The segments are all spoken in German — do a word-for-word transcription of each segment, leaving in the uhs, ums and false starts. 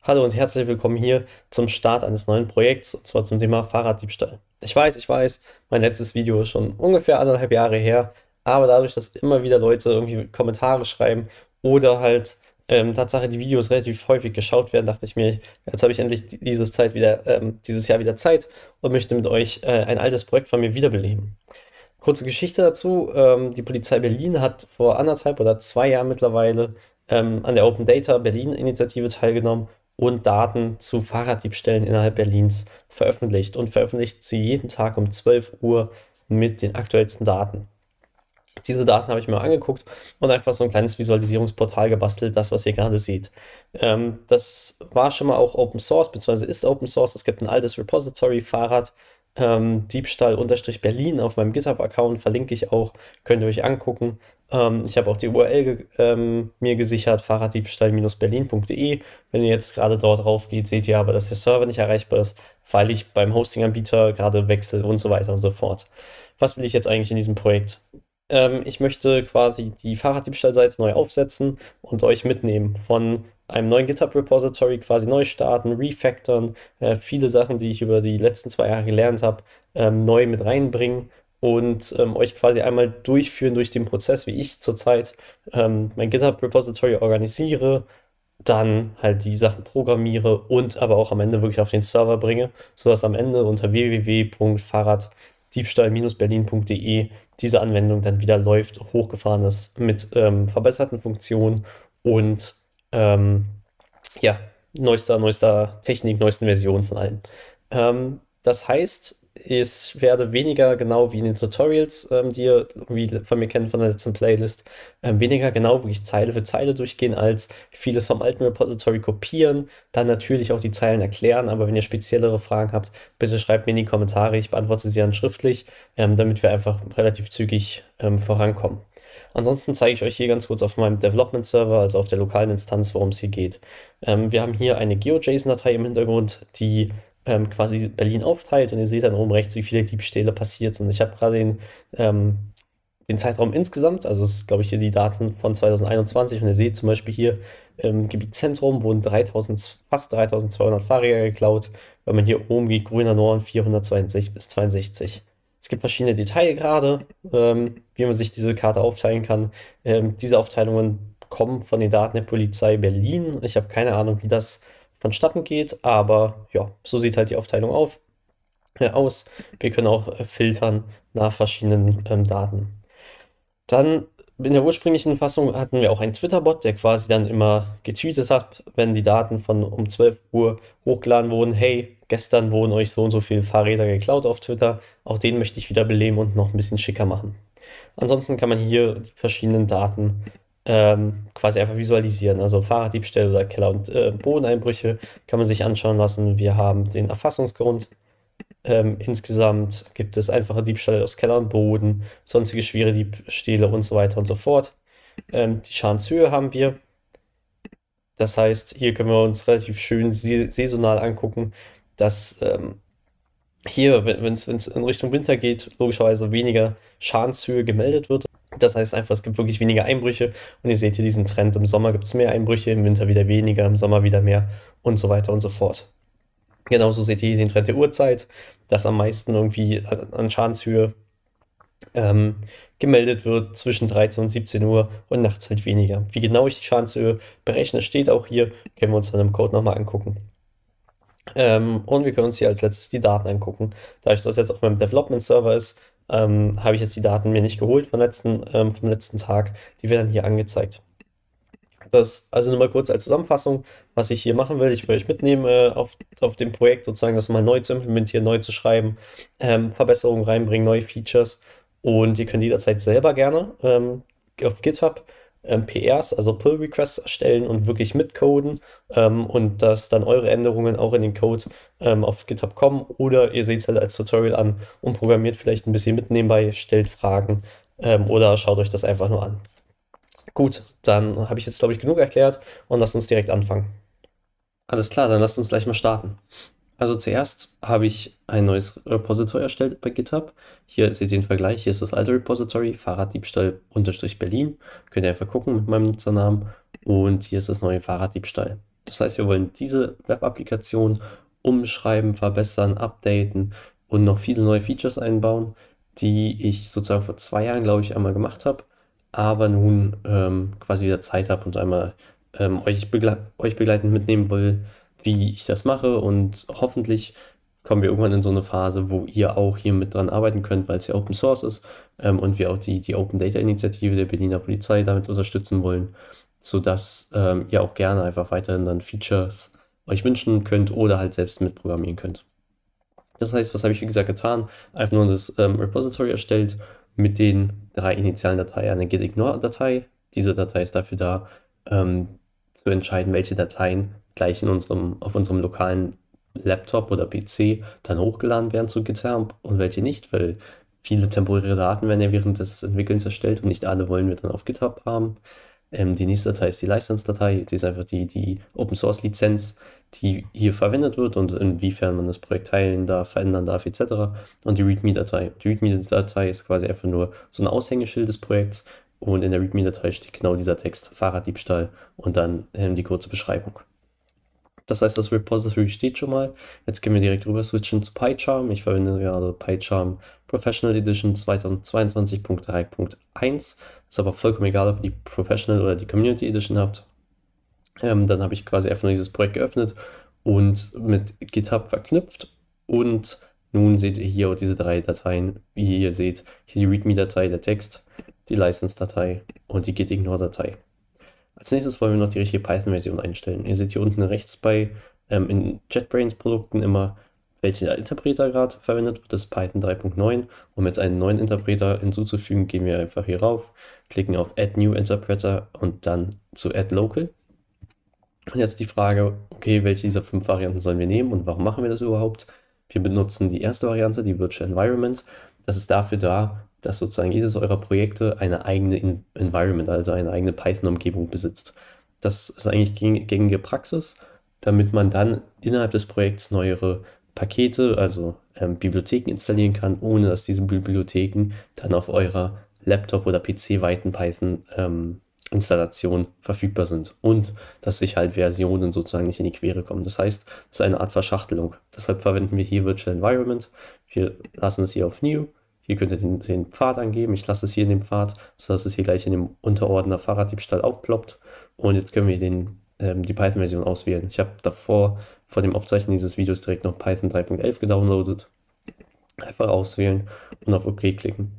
Hallo und herzlich willkommen hier zum Start eines neuen Projekts, und zwar zum Thema Fahrraddiebstahl. Ich weiß, ich weiß, mein letztes Video ist schon ungefähr anderthalb Jahre her, aber dadurch, dass immer wieder Leute irgendwie Kommentare schreiben oder halt ähm, Tatsache die Videos relativ häufig geschaut werden, dachte ich mir, jetzt habe ich endlich die- dieses Zeit wieder, ähm, dieses Jahr wieder Zeit und möchte mit euch äh, ein altes Projekt von mir wiederbeleben. Kurze Geschichte dazu. Ähm, die Polizei Berlin hat vor anderthalb oder zwei Jahren mittlerweile ähm, an der Open Data Berlin Initiative teilgenommen und Daten zu Fahrraddiebstählen innerhalb Berlins veröffentlicht und veröffentlicht sie jeden Tag um zwölf Uhr mit den aktuellsten Daten. Diese Daten habe ich mir angeguckt und einfach so ein kleines Visualisierungsportal gebastelt, das, was ihr gerade seht. Ähm, das war schon mal auch Open Source, beziehungsweise ist Open Source. Es gibt ein altes Repository, Fahrrad, ähm, Diebstahl-Berlin auf meinem GitHub-Account, verlinke ich auch, könnt ihr euch angucken. Ähm, ich habe auch die U R L ge ähm, mir gesichert, fahrraddiebstahl-berlin punkt de. Wenn ihr jetzt gerade dort drauf geht, seht ihr aber, dass der Server nicht erreichbar ist, weil ich beim Hosting-Anbieter gerade wechsle und so weiter und so fort. Was will ich jetzt eigentlich in diesem Projekt? Ähm, ich möchte quasi die Fahrraddiebstahlseite neu aufsetzen und euch mitnehmen von einem neuen GitHub-Repository quasi neu starten, refactoren, äh, viele Sachen, die ich über die letzten zwei Jahre gelernt habe, ähm, neu mit reinbringen und ähm, euch quasi einmal durchführen durch den Prozess, wie ich zurzeit ähm, mein GitHub-Repository organisiere, dann halt die Sachen programmiere und aber auch am Ende wirklich auf den Server bringe, sodass am Ende unter w w w punkt fahrraddiebstahl-berlin punkt de diese Anwendung dann wieder läuft, hochgefahren ist mit ähm, verbesserten Funktionen und ähm, ja, neuester, neuester Technik, neuesten Version von allem. Ähm, das heißt, ich werde weniger genau wie in den Tutorials, ähm, die ihr irgendwie von mir kennt von der letzten Playlist, ähm, weniger genau wirklich Zeile für Zeile durchgehen, als vieles vom alten Repository kopieren, dann natürlich auch die Zeilen erklären, aber wenn ihr speziellere Fragen habt, bitte schreibt mir in die Kommentare, ich beantworte sie dann schriftlich, ähm, damit wir einfach relativ zügig ähm, vorankommen. Ansonsten zeige ich euch hier ganz kurz auf meinem Development Server, also auf der lokalen Instanz, worum es hier geht. Ähm, wir haben hier eine GeoJSON-Datei im Hintergrund, die ähm, quasi Berlin aufteilt und ihr seht dann oben rechts, wie viele Diebstähle passiert sind. Ich habe gerade den, ähm, den Zeitraum insgesamt, also es ist, glaube ich, hier die Daten von zweitausendeinundzwanzig und ihr seht zum Beispiel hier im Gebietszentrum wurden dreitausend, fast dreitausendzweihundert Fahrräder geklaut. Wenn man hier oben geht, Grüner Norden vierhundertzweiundsechzig bis zweiundsechzig. Es gibt verschiedene Detailgrade, ähm, wie man sich diese Karte aufteilen kann. Ähm, diese Aufteilungen kommen von den Daten der Polizei Berlin. Ich habe keine Ahnung, wie das vonstatten geht, aber ja, so sieht halt die Aufteilung auf, äh, aus. Wir können auch äh, filtern nach verschiedenen ähm, Daten. Dann in der ursprünglichen Fassung hatten wir auch einen Twitter-Bot, der quasi dann immer getweetet hat, wenn die Daten von um zwölf Uhr hochgeladen wurden. Hey, gestern wurden euch so und so viele Fahrräder geklaut auf Twitter. Auch den möchte ich wieder beleben und noch ein bisschen schicker machen. Ansonsten kann man hier die verschiedenen Daten ähm, quasi einfach visualisieren. Also Fahrraddiebstähle oder Keller- und äh, Bodeneinbrüche kann man sich anschauen lassen. Wir haben den Erfassungsgrund. Ähm, insgesamt gibt es einfache Diebstahl aus Keller und Boden, sonstige schwere Diebstähle und so weiter und so fort. Ähm, die Schadenshöhe haben wir. Das heißt, hier können wir uns relativ schön saisonal angucken, dass ähm, hier, wenn es in Richtung Winter geht, logischerweise weniger Schadenshöhe gemeldet wird. Das heißt einfach, es gibt wirklich weniger Einbrüche und ihr seht hier diesen Trend. Im Sommer gibt es mehr Einbrüche, im Winter wieder weniger, im Sommer wieder mehr und so weiter und so fort. Genauso seht ihr hier den Trend der Uhrzeit, dass am meisten irgendwie an Schadenshöhe ähm, gemeldet wird zwischen dreizehn und siebzehn Uhr und nachts halt weniger. Wie genau ich die Schadenshöhe berechne, steht auch hier, können wir uns dann im Code nochmal angucken. Ähm, und wir können uns hier als letztes die Daten angucken. Dadurch, dass das jetzt auf meinem Development-Server ist, ähm, habe ich jetzt die Daten mir nicht geholt vom letzten, ähm, vom letzten Tag. Die werden hier angezeigt. Das also nur mal kurz als Zusammenfassung, was ich hier machen will. Ich will euch mitnehmen äh, auf, auf dem Projekt, sozusagen das mal neu zu implementieren, neu zu schreiben, ähm, Verbesserungen reinbringen, neue Features. Und ihr könnt jederzeit selber gerne ähm, auf GitHub ähm, P Rs, also Pull Requests erstellen und wirklich mitcoden ähm, und dass dann eure Änderungen auch in den Code ähm, auf GitHub kommen. Oder ihr seht es halt als Tutorial an und programmiert vielleicht ein bisschen mit nebenbei, stellt Fragen ähm, oder schaut euch das einfach nur an. Gut, dann habe ich jetzt, glaube ich, genug erklärt und lasst uns direkt anfangen. Alles klar, dann lasst uns gleich mal starten. Also zuerst habe ich ein neues Repository erstellt bei GitHub. Hier seht ihr den Vergleich. Hier ist das alte Repository, Fahrraddiebstahl-Berlin. Könnt ihr einfach gucken mit meinem Nutzernamen. Und hier ist das neue Fahrraddiebstahl. Das heißt, wir wollen diese Web-Applikation umschreiben, verbessern, updaten und noch viele neue Features einbauen, die ich sozusagen vor zwei Jahren, glaube ich, einmal gemacht habe, aber nun ähm, quasi wieder Zeit habe und einmal ähm, euch, begle euch begleitend mitnehmen will, wie ich das mache, und hoffentlich kommen wir irgendwann in so eine Phase, wo ihr auch hier mit dran arbeiten könnt, weil es ja Open Source ist, ähm, und wir auch die, die Open Data Initiative der Berliner Polizei damit unterstützen wollen, sodass ähm, ihr auch gerne einfach weiterhin dann Features euch wünschen könnt oder halt selbst mitprogrammieren könnt. Das heißt, was habe ich wie gesagt getan? Einfach nur das ähm, Repository erstellt mit den drei initialen Dateien, eine gitignore-Datei. Diese Datei ist dafür da, ähm, zu entscheiden, welche Dateien gleich in unserem, auf unserem lokalen Laptop oder P C dann hochgeladen werden zu GitHub und welche nicht, weil viele temporäre Daten werden ja während des Entwickelns erstellt und nicht alle wollen wir dann auf GitHub haben. Ähm, die nächste Datei ist die License-Datei, die ist einfach die, die Open-Source-Lizenz, die hier verwendet wird und inwiefern man das Projekt teilen darf, verändern darf, et cetera. Und die README-Datei. Die README-Datei ist quasi einfach nur so ein Aushängeschild des Projekts, und in der README-Datei steht genau dieser Text, Fahrraddiebstahl, und dann ähm, die kurze Beschreibung. Das heißt, das Repository steht schon mal. Jetzt können wir direkt rüber switchen zu PyCharm. Ich verwende gerade PyCharm Professional Edition zweitausendzweiundzwanzig Punkt drei Punkt eins. Ist aber vollkommen egal, ob ihr die Professional oder die Community Edition habt. Ähm, dann habe ich quasi einfach nur dieses Projekt geöffnet und mit GitHub verknüpft. Und nun seht ihr hier diese drei Dateien. Wie ihr seht, hier die README-Datei, der Text, die License-Datei und die gitignore-Datei. Als nächstes wollen wir noch die richtige Python-Version einstellen. Ihr seht hier unten rechts bei ähm, in JetBrains-Produkten immer, welcher Interpreter gerade verwendet wird. Das ist Python drei Punkt neun. Um jetzt einen neuen Interpreter hinzuzufügen, gehen wir einfach hier rauf, klicken auf Add New Interpreter und dann zu Add Local. Und jetzt die Frage, okay, welche dieser fünf Varianten sollen wir nehmen und warum machen wir das überhaupt? Wir benutzen die erste Variante, die Virtual Environment. Das ist dafür da, dass sozusagen jedes eurer Projekte eine eigene Environment, also eine eigene Python-Umgebung besitzt. Das ist eigentlich gängige Praxis, damit man dann innerhalb des Projekts neuere Pakete, also ähm, Bibliotheken installieren kann, ohne dass diese Bibliotheken dann auf eurer Laptop- oder P C-weiten Python ähm, Installation verfügbar sind und dass sich halt Versionen sozusagen nicht in die Quere kommen. Das heißt, es ist eine Art Verschachtelung. Deshalb verwenden wir hier Virtual Environment. Wir lassen es hier auf New. Hier könnt ihr den, den Pfad angeben. Ich lasse es hier in dem Pfad, sodass es hier gleich in dem Unterordner Fahrraddiebstahl aufploppt. Und jetzt können wir den, ähm, die Python-Version auswählen. Ich habe davor, vor dem Aufzeichnen dieses Videos, direkt noch Python drei Punkt elf gedownloadet. Einfach auswählen und auf OK klicken.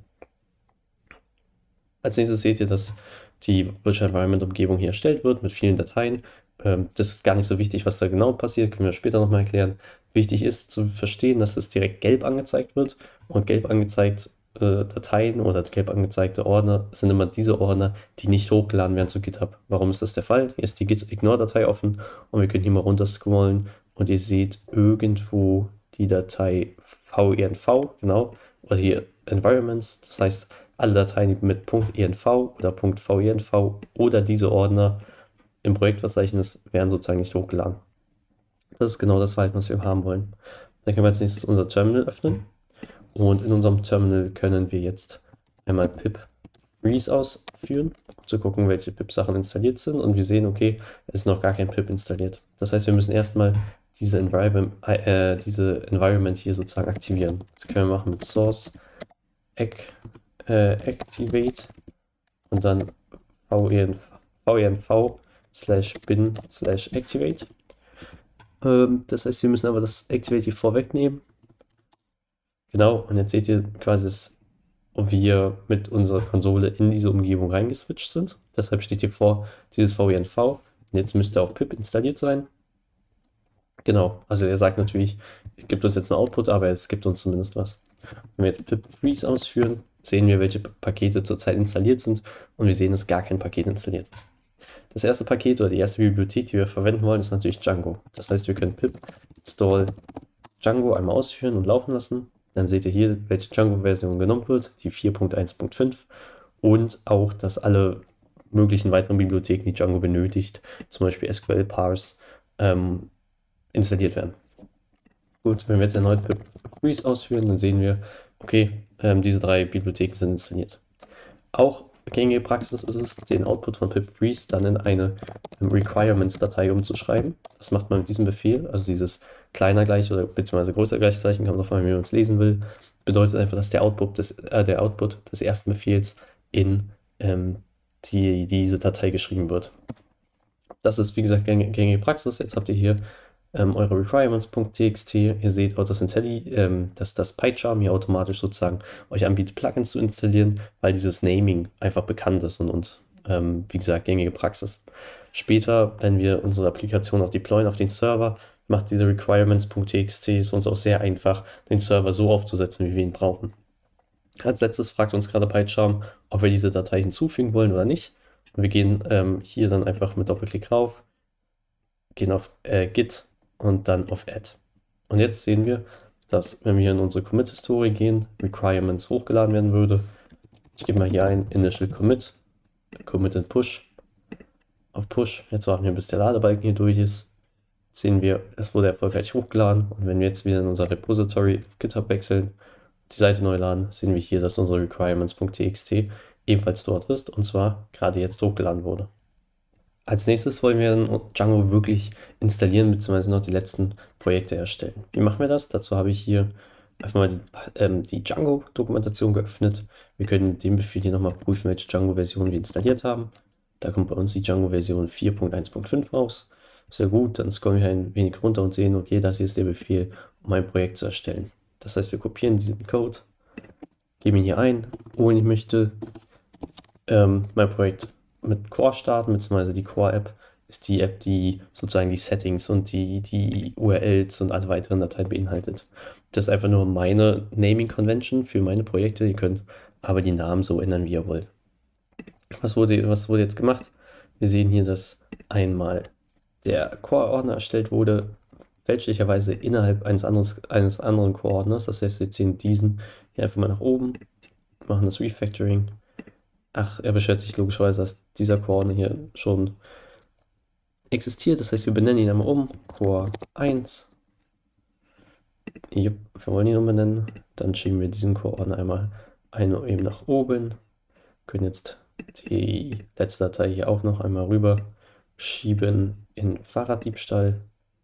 Als nächstes seht ihr, dass die Virtual Environment Umgebung hier erstellt wird mit vielen Dateien. Ähm, das ist gar nicht so wichtig, was da genau passiert, können wir später nochmal erklären. Wichtig ist zu verstehen, dass es direkt gelb angezeigt wird, und gelb angezeigt äh, Dateien oder gelb angezeigte Ordner sind immer diese Ordner, die nicht hochgeladen werden zu GitHub. Warum ist das der Fall? Hier ist die gitignore-Datei offen und wir können hier mal runter scrollen und ihr seht irgendwo die Datei venv, genau, oder hier Environments, das heißt alle Dateien mit .env oder .venv oder diese Ordner im Projektverzeichnis werden sozusagen nicht hochgeladen. Das ist genau das Verhalten, was wir haben wollen. Dann können wir als nächstes unser Terminal öffnen. Und in unserem Terminal können wir jetzt einmal pip freeze ausführen, um zu gucken, welche pip-Sachen installiert sind. Und wir sehen, okay, es ist noch gar kein pip installiert. Das heißt, wir müssen erstmal diese Environment, äh, diese Environment hier sozusagen aktivieren. Das können wir machen mit source Act, äh, activate und dann venv slash bin slash activate. Ähm, das heißt, wir müssen aber das Activate hier vorwegnehmen. Genau, und jetzt seht ihr quasi, dass wir mit unserer Konsole in diese Umgebung reingeswitcht sind. Deshalb steht hier vor dieses venv. Und jetzt müsste auch pip installiert sein. Genau, also er sagt natürlich, es gibt uns jetzt einen Output, aber es gibt uns zumindest was. Wenn wir jetzt pip freeze ausführen, sehen wir, welche Pakete zurzeit installiert sind, und wir sehen, dass gar kein Paket installiert ist. Das erste Paket oder die erste Bibliothek, die wir verwenden wollen, ist natürlich Django. Das heißt, wir können pip install Django einmal ausführen und laufen lassen. Dann seht ihr hier, welche Django-Version genommen wird, die vier Punkt eins Punkt fünf, und auch, dass alle möglichen weiteren Bibliotheken, die Django benötigt, zum Beispiel S Q L Parse, ähm, installiert werden. Gut, wenn wir jetzt erneut pip freeze ausführen, dann sehen wir, okay, ähm, diese drei Bibliotheken sind installiert. Auch gängige Praxis ist es, den Output von pip freeze dann in eine Requirements-Datei umzuschreiben. Das macht man mit diesem Befehl, also dieses kleiner gleich oder beziehungsweise größer Gleichzeichen, kann man davon, wie man es lesen will, bedeutet einfach, dass der Output des, äh, der Output des ersten Befehls in ähm, die, diese Datei geschrieben wird. Das ist, wie gesagt, gängige Praxis. Jetzt habt ihr hier ähm, eure requirements.txt. Ihr seht auch das IntelliJ, ähm, dass das PyCharm hier automatisch sozusagen euch anbietet, Plugins zu installieren, weil dieses Naming einfach bekannt ist und, und ähm, wie gesagt, gängige Praxis. Später, wenn wir unsere Applikation auch deployen auf den Server, macht diese requirements.txt es uns auch sehr einfach, den Server so aufzusetzen, wie wir ihn brauchen. Als letztes fragt uns gerade PyCharm, ob wir diese Datei hinzufügen wollen oder nicht. Und wir gehen ähm, hier dann einfach mit Doppelklick rauf, gehen auf äh, Git und dann auf Add. Und jetzt sehen wir, dass, wenn wir hier in unsere Commit-Historie gehen, Requirements hochgeladen werden würde. Ich gebe mal hier ein Initial Commit, Commit and Push, auf Push. Jetzt warten wir, bis der Ladebalken hier durch ist. Jetzt sehen wir, es wurde erfolgreich hochgeladen. Und wenn wir jetzt wieder in unser Repository auf GitHub wechseln, die Seite neu laden, sehen wir hier, dass unsere requirements.txt ebenfalls dort ist und zwar gerade jetzt hochgeladen wurde. Als nächstes wollen wir Django wirklich installieren bzw. noch die letzten Projekte erstellen. Wie machen wir das? Dazu habe ich hier einfach mal die, ähm, die Django-Dokumentation geöffnet. Wir können mit dem Befehl hier nochmal prüfen, welche Django-Version wir installiert haben. Da kommt bei uns die Django-Version vier Punkt eins Punkt fünf raus. Sehr gut, dann scrollen wir ein wenig runter und sehen, okay, das hier ist der Befehl, um ein Projekt zu erstellen. Das heißt, wir kopieren diesen Code, geben ihn hier ein, wo ich möchte ähm, mein Projekt mit Core starten, beziehungsweise die Core-App ist die App, die sozusagen die Settings und die, die U R Ls und alle weiteren Dateien beinhaltet. Das ist einfach nur meine Naming-Convention für meine Projekte. Ihr könnt aber die Namen so ändern, wie ihr wollt. Was wurde, was wurde jetzt gemacht? Wir sehen hier, dass einmal der Core-Ordner erstellt wurde, fälschlicherweise innerhalb eines, anderes, eines anderen Core-Ordners. Das heißt, wir ziehen diesen hier einfach mal nach oben, machen das Refactoring. Ach, er beschwert sich logischerweise, dass dieser Core-Ordner hier schon existiert. Das heißt, wir benennen ihn einmal um. Core eins. Jupp, wir wollen ihn umbenennen. Dann schieben wir diesen Core-Ordner einmal ein eben nach oben. Können jetzt die letzte Datei hier auch noch einmal rüber schieben in Fahrraddiebstahl.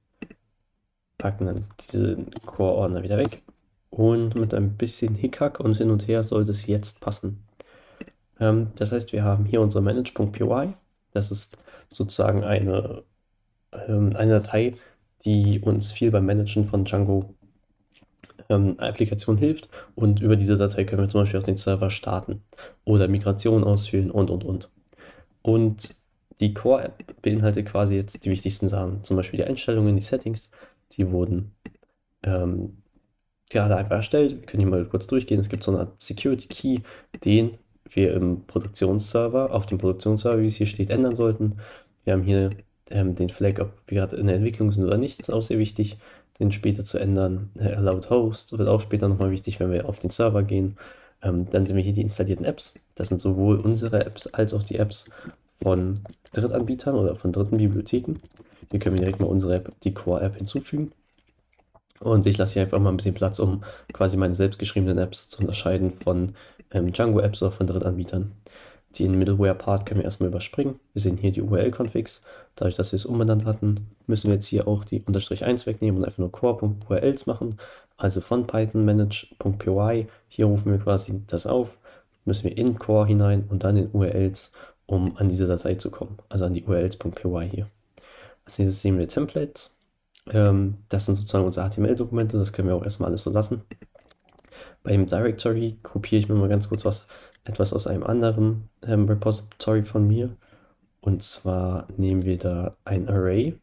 Packen dann diesen Core-Ordner wieder weg. Und mit ein bisschen Hickhack und hin und her sollte es jetzt passen. Ähm, das heißt, wir haben hier unsere manage.py. Das ist sozusagen eine, ähm, eine Datei, die uns viel beim Managen von Django ähm, Applikationen hilft. Und über diese Datei können wir zum Beispiel auch den Server starten oder Migration ausführen und, und, und. Und die Core-App beinhaltet quasi jetzt die wichtigsten Sachen, zum Beispiel die Einstellungen, die Settings. Die wurden ähm, gerade einfach erstellt. Wir können hier mal kurz durchgehen. Es gibt so eine Art Security Key, den wir im Produktionsserver, auf dem Produktionsserver, wie es hier steht, ändern sollten. Wir haben hier ähm, den Flag, ob wir gerade in der Entwicklung sind oder nicht. Das ist auch sehr wichtig, den später zu ändern. Äh, Allowed Host wird auch später nochmal wichtig, wenn wir auf den Server gehen. Ähm, dann sehen wir hier die installierten Apps. Das sind sowohl unsere Apps als auch die Apps von Drittanbietern oder von dritten Bibliotheken. Hier können wir direkt mal unsere App, die Core-App, hinzufügen. Und ich lasse hier einfach mal ein bisschen Platz, um quasi meine selbstgeschriebenen Apps zu unterscheiden von ähm, Django-Apps oder von Drittanbietern. Den Middleware-Part können wir erstmal überspringen. Wir sehen hier die U R L-Configs. Dadurch, dass wir es umbenannt hatten, müssen wir jetzt hier auch die Unterstrich eins wegnehmen und einfach nur core.urls machen. Also von Python manage.py. Hier rufen wir quasi das auf. Müssen wir in Core hinein und dann in U R Ls, um an diese Datei zu kommen. Also an die U R Ls.py hier. Als nächstes sehen wir Templates. Ähm, das sind sozusagen unsere H T M L-Dokumente. Das können wir auch erstmal alles so lassen. Beim Directory kopiere ich mir mal ganz kurz was, etwas aus einem anderen ähm, Repository von mir. Und zwar nehmen wir da ein Array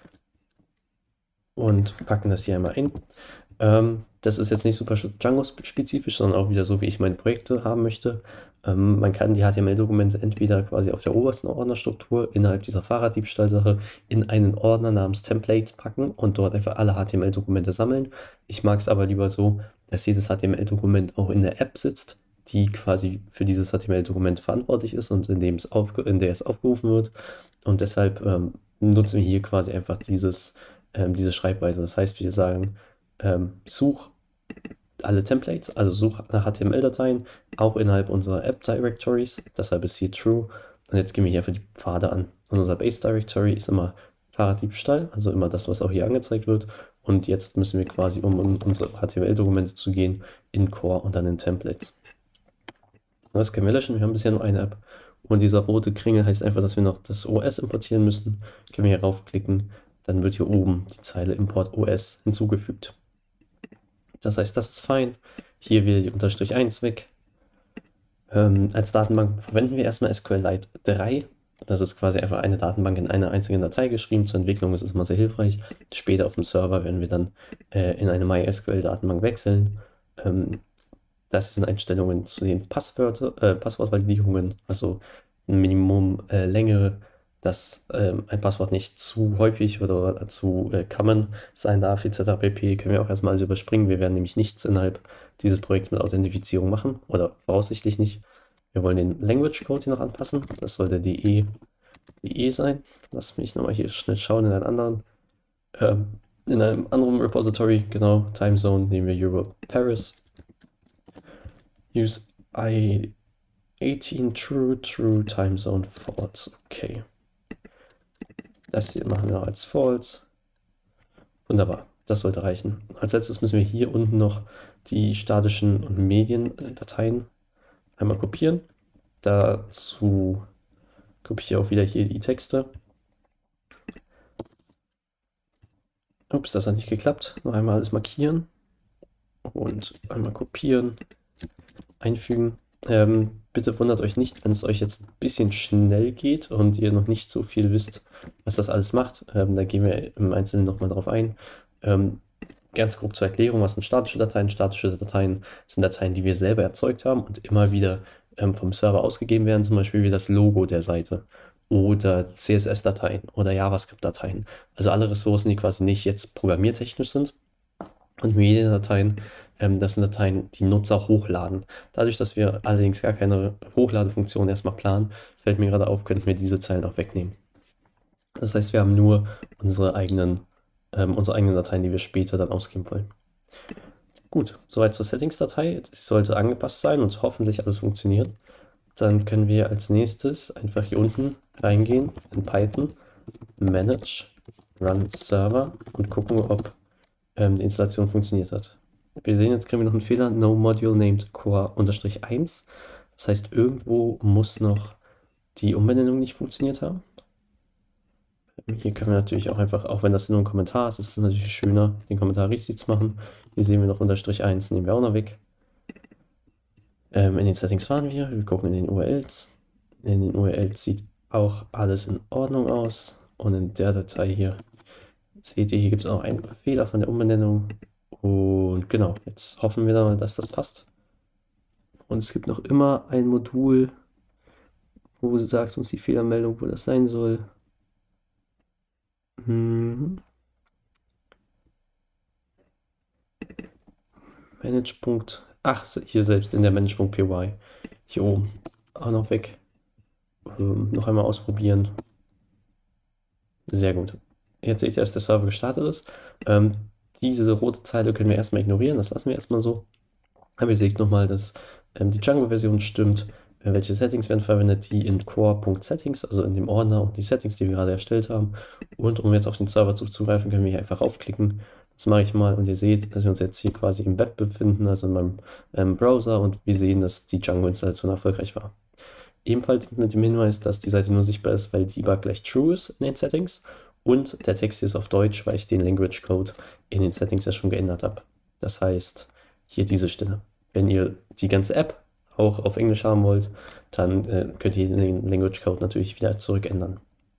und packen das hier einmal ein. Ähm, das ist jetzt nicht super Django-spezifisch, sondern auch wieder so, wie ich meine Projekte haben möchte. Ähm, man kann die H T M L-Dokumente entweder quasi auf der obersten Ordnerstruktur innerhalb dieser Fahrraddiebstahl-Sache in einen Ordner namens Templates packen und dort einfach alle H T M L-Dokumente sammeln. Ich mag es aber lieber so, dass jedes H T M L-Dokument auch in der App sitzt, die quasi für dieses H T M L-Dokument verantwortlich ist und in, dem es aufge in der es aufgerufen wird. Und deshalb ähm, nutzen wir hier quasi einfach dieses, ähm, diese Schreibweise. Das heißt, wir sagen, ähm, such alle Templates, also such nach H T M L-Dateien, auch innerhalb unserer App-Directories, deshalb ist hier true. Und jetzt gehen wir hier für die Pfade an. Und unser Base-Directory ist immer Fahrraddiebstahl, also immer das, was auch hier angezeigt wird. Und jetzt müssen wir quasi, um in unsere H T M L-Dokumente zu gehen, in Core und dann in Templates. Das können wir löschen, wir haben bisher nur eine App. Und dieser rote Kringel heißt einfach, dass wir noch das O S importieren müssen. Können wir hier raufklicken, dann wird hier oben die Zeile Import O S hinzugefügt. Das heißt, das ist fein. Hier wieder die Unterstrich eins weg. Ähm, als Datenbank verwenden wir erstmal SQLite drei. Das ist quasi einfach eine Datenbank in einer einzigen Datei geschrieben. Zur Entwicklung ist es immer sehr hilfreich. Später auf dem Server werden wir dann äh, in eine MySQL-Datenbank wechseln. Ähm, das sind Einstellungen zu den Passwörter, äh, Passwortvalidierungen, also ein Minimum äh, Länge, dass ähm, ein Passwort nicht zu häufig oder zu äh, common sein darf, et cetera pp. Können wir auch erstmal alles überspringen. Wir werden nämlich nichts innerhalb dieses Projekts mit Authentifizierung machen oder voraussichtlich nicht. Wir wollen den Language Code hier noch anpassen. Das soll der D E, D E sein. Lass mich nochmal hier schnell schauen in einem anderen, ähm, in einem anderen Repository. Genau, Timezone nehmen wir Europe Paris. Use I achtzehn true, true, Timezone false. Okay. Das hier machen wir als false. Wunderbar, das sollte reichen. Als letztes müssen wir hier unten noch die statischen und Mediendateien einmal kopieren. Dazu kopiere ich auch wieder hier die Texte. Ups, das hat nicht geklappt. Noch einmal alles markieren und einmal kopieren, einfügen. Ähm, bitte wundert euch nicht, wenn es euch jetzt ein bisschen schnell geht und ihr noch nicht so viel wisst, was das alles macht. Ähm, da gehen wir im Einzelnen nochmal drauf ein. Ähm, ganz grob zur Erklärung, was sind statische Dateien? Statische Dateien sind Dateien, die wir selber erzeugt haben und immer wieder ähm, vom Server ausgegeben werden, zum Beispiel wie das Logo der Seite oder C S S-Dateien oder JavaScript-Dateien. Also alle Ressourcen, die quasi nicht jetzt programmiertechnisch sind. Und Mediendateien, ähm, das sind Dateien, die Nutzer hochladen. Dadurch, dass wir allerdings gar keine Hochladefunktion erstmal planen, fällt mir gerade auf, könnten wir diese Zeilen auch wegnehmen. Das heißt, wir haben nur unsere eigenen, ähm, unsere eigenen Dateien, die wir später dann ausgeben wollen. Gut, soweit zur Settings-Datei. Die sollte angepasst sein und hoffentlich alles funktionieren. Dann können wir als nächstes einfach hier unten reingehen in Python, Manage, Run Server und gucken, ob ähm, die Installation funktioniert hat. Wir sehen, jetzt kriegen wir noch einen Fehler, no module named core eins. Das heißt, irgendwo muss noch die Umbenennung nicht funktioniert haben. Hier können wir natürlich auch einfach, auch wenn das nur ein Kommentar ist, ist es natürlich schöner, den Kommentar richtig zu machen. Hier sehen wir noch Unterstrich eins, nehmen wir auch noch weg. Ähm, in den Settings waren wir, wir gucken in den U R Ls. In den U R Ls sieht auch alles in Ordnung aus. Und in der Datei hier, seht ihr, hier gibt es auch einen Fehler von der Umbenennung. Und genau, jetzt hoffen wir dann, dass das passt. Und es gibt noch immer ein Modul, wo sagt uns die Fehlermeldung, wo das sein soll. Hm. Manage. Ach, hier selbst in der Manage.py. Hier oben. Auch noch weg. Ähm, noch einmal ausprobieren. Sehr gut. Jetzt seht ihr, dass der Server gestartet ist. Ähm, diese rote Zeile können wir erstmal ignorieren. Das lassen wir erstmal so. Aber ihr seht nochmal, dass ähm, die Django-Version stimmt. Äh, welche Settings werden verwendet? Die in core.settings, also in dem Ordner und die Settings, die wir gerade erstellt haben. Und um jetzt auf den Server zuzugreifen, können wir hier einfach raufklicken. Das mache ich mal und ihr seht, dass wir uns jetzt hier quasi im Web befinden, also in meinem ähm, Browser, und wir sehen, dass die Django-Installation erfolgreich war. Ebenfalls mit dem Hinweis, dass die Seite nur sichtbar ist, weil Debug gleich True ist in den Settings und der Text hier ist auf Deutsch, weil ich den Language Code in den Settings ja schon geändert habe. Das heißt, hier diese Stelle. Wenn ihr die ganze App auch auf Englisch haben wollt, dann äh, könnt ihr den Language Code natürlich wieder zurückändern.